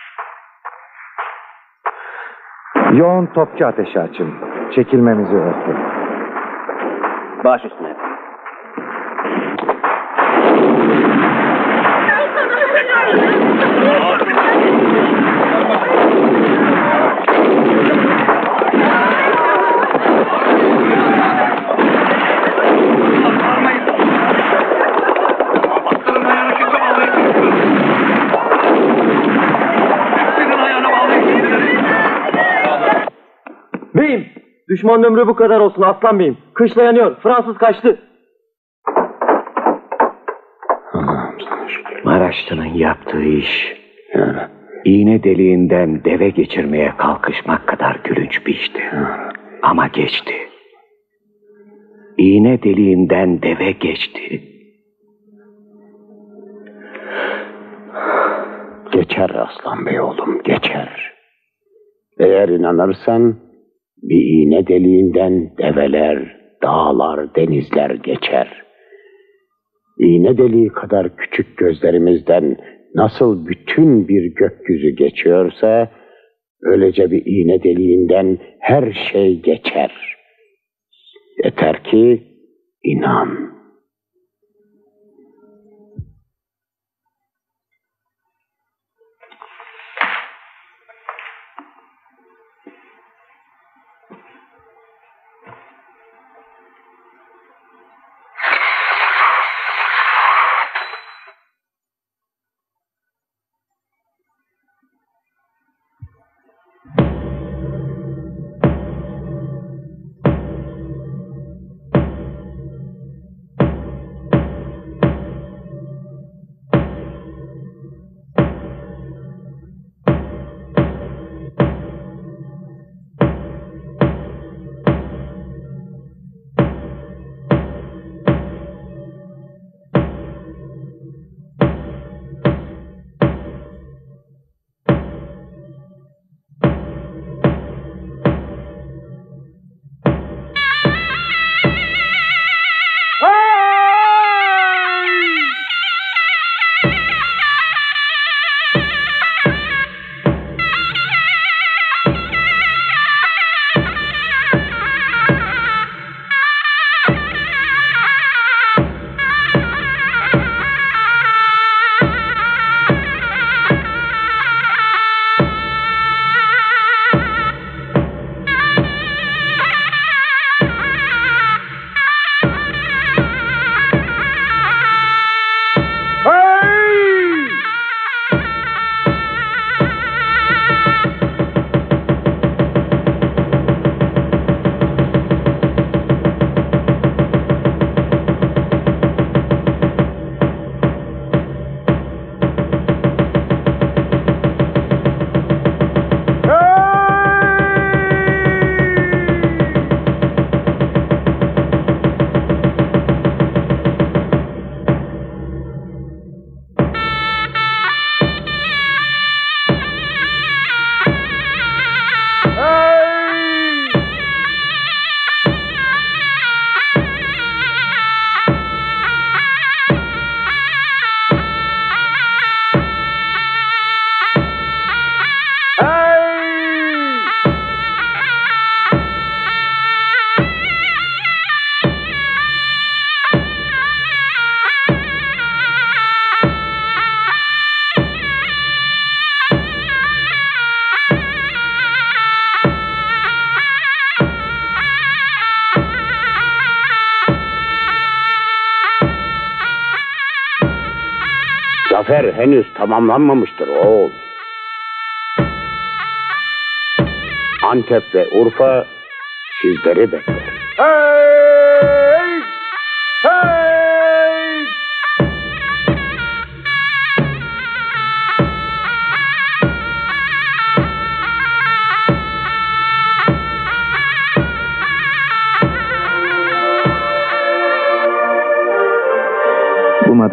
Yoğun topçu ateşi açın. Çekilmemizi örtün. Baş üstüne. Beyim, düşmanın ömrü bu kadar olsun aslan beyim. Kış dayanıyor, Fransız kaçtı. Maraşlı'nın yaptığı iş, iğne deliğinden deve geçirmeye kalkışmak kadar gülünç bir işti. Ama geçti. İğne deliğinden deve geçti. Geçer Aslan Bey oğlum, geçer. Eğer inanırsan bir iğne deliğinden develer, dağlar, denizler geçer. İğne deliği kadar küçük gözlerimizden nasıl bütün bir gökyüzü geçiyorsa, öylece bir iğne deliğinden her şey geçer. Yeter ki inan. Zafer henüz tamamlanmamıştır oğul. Antep ve Urfa sizleri bekler. Hey! Hey!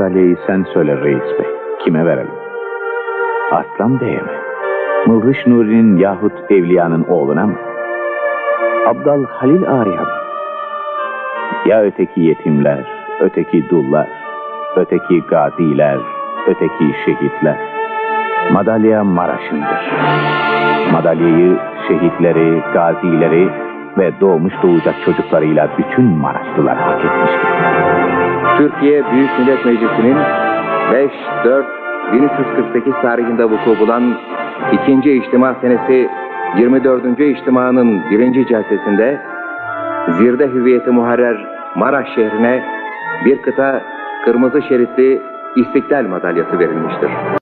madalyayı sen söyle reis bey. Kime verelim? Arslan Bey'e mi? Mılgış Nuri'nin yahut Evliya'nın oğluna mı? Abdal Halil Ağa'ya mı? Ya öteki yetimler, öteki dullar, öteki gaziler, öteki şehitler. Madalya Maraş'ındır. Madalyayı şehitleri, gazileri ve doğmuş doğacak çocuklarıyla bütün Maraşlılar hak etmiştir. Türkiye Büyük Millet Meclisi'nin beş dört bin üç yüz kırk sekiz tarihinde vuku bulan ikinci içtima senesi yirmi dördüncü içtimanın birinci celsesinde Zirde Hüviyeti Muharrer Maraş şehrine bir kıta kırmızı şeritli İstiklal Madalyası verilmiştir.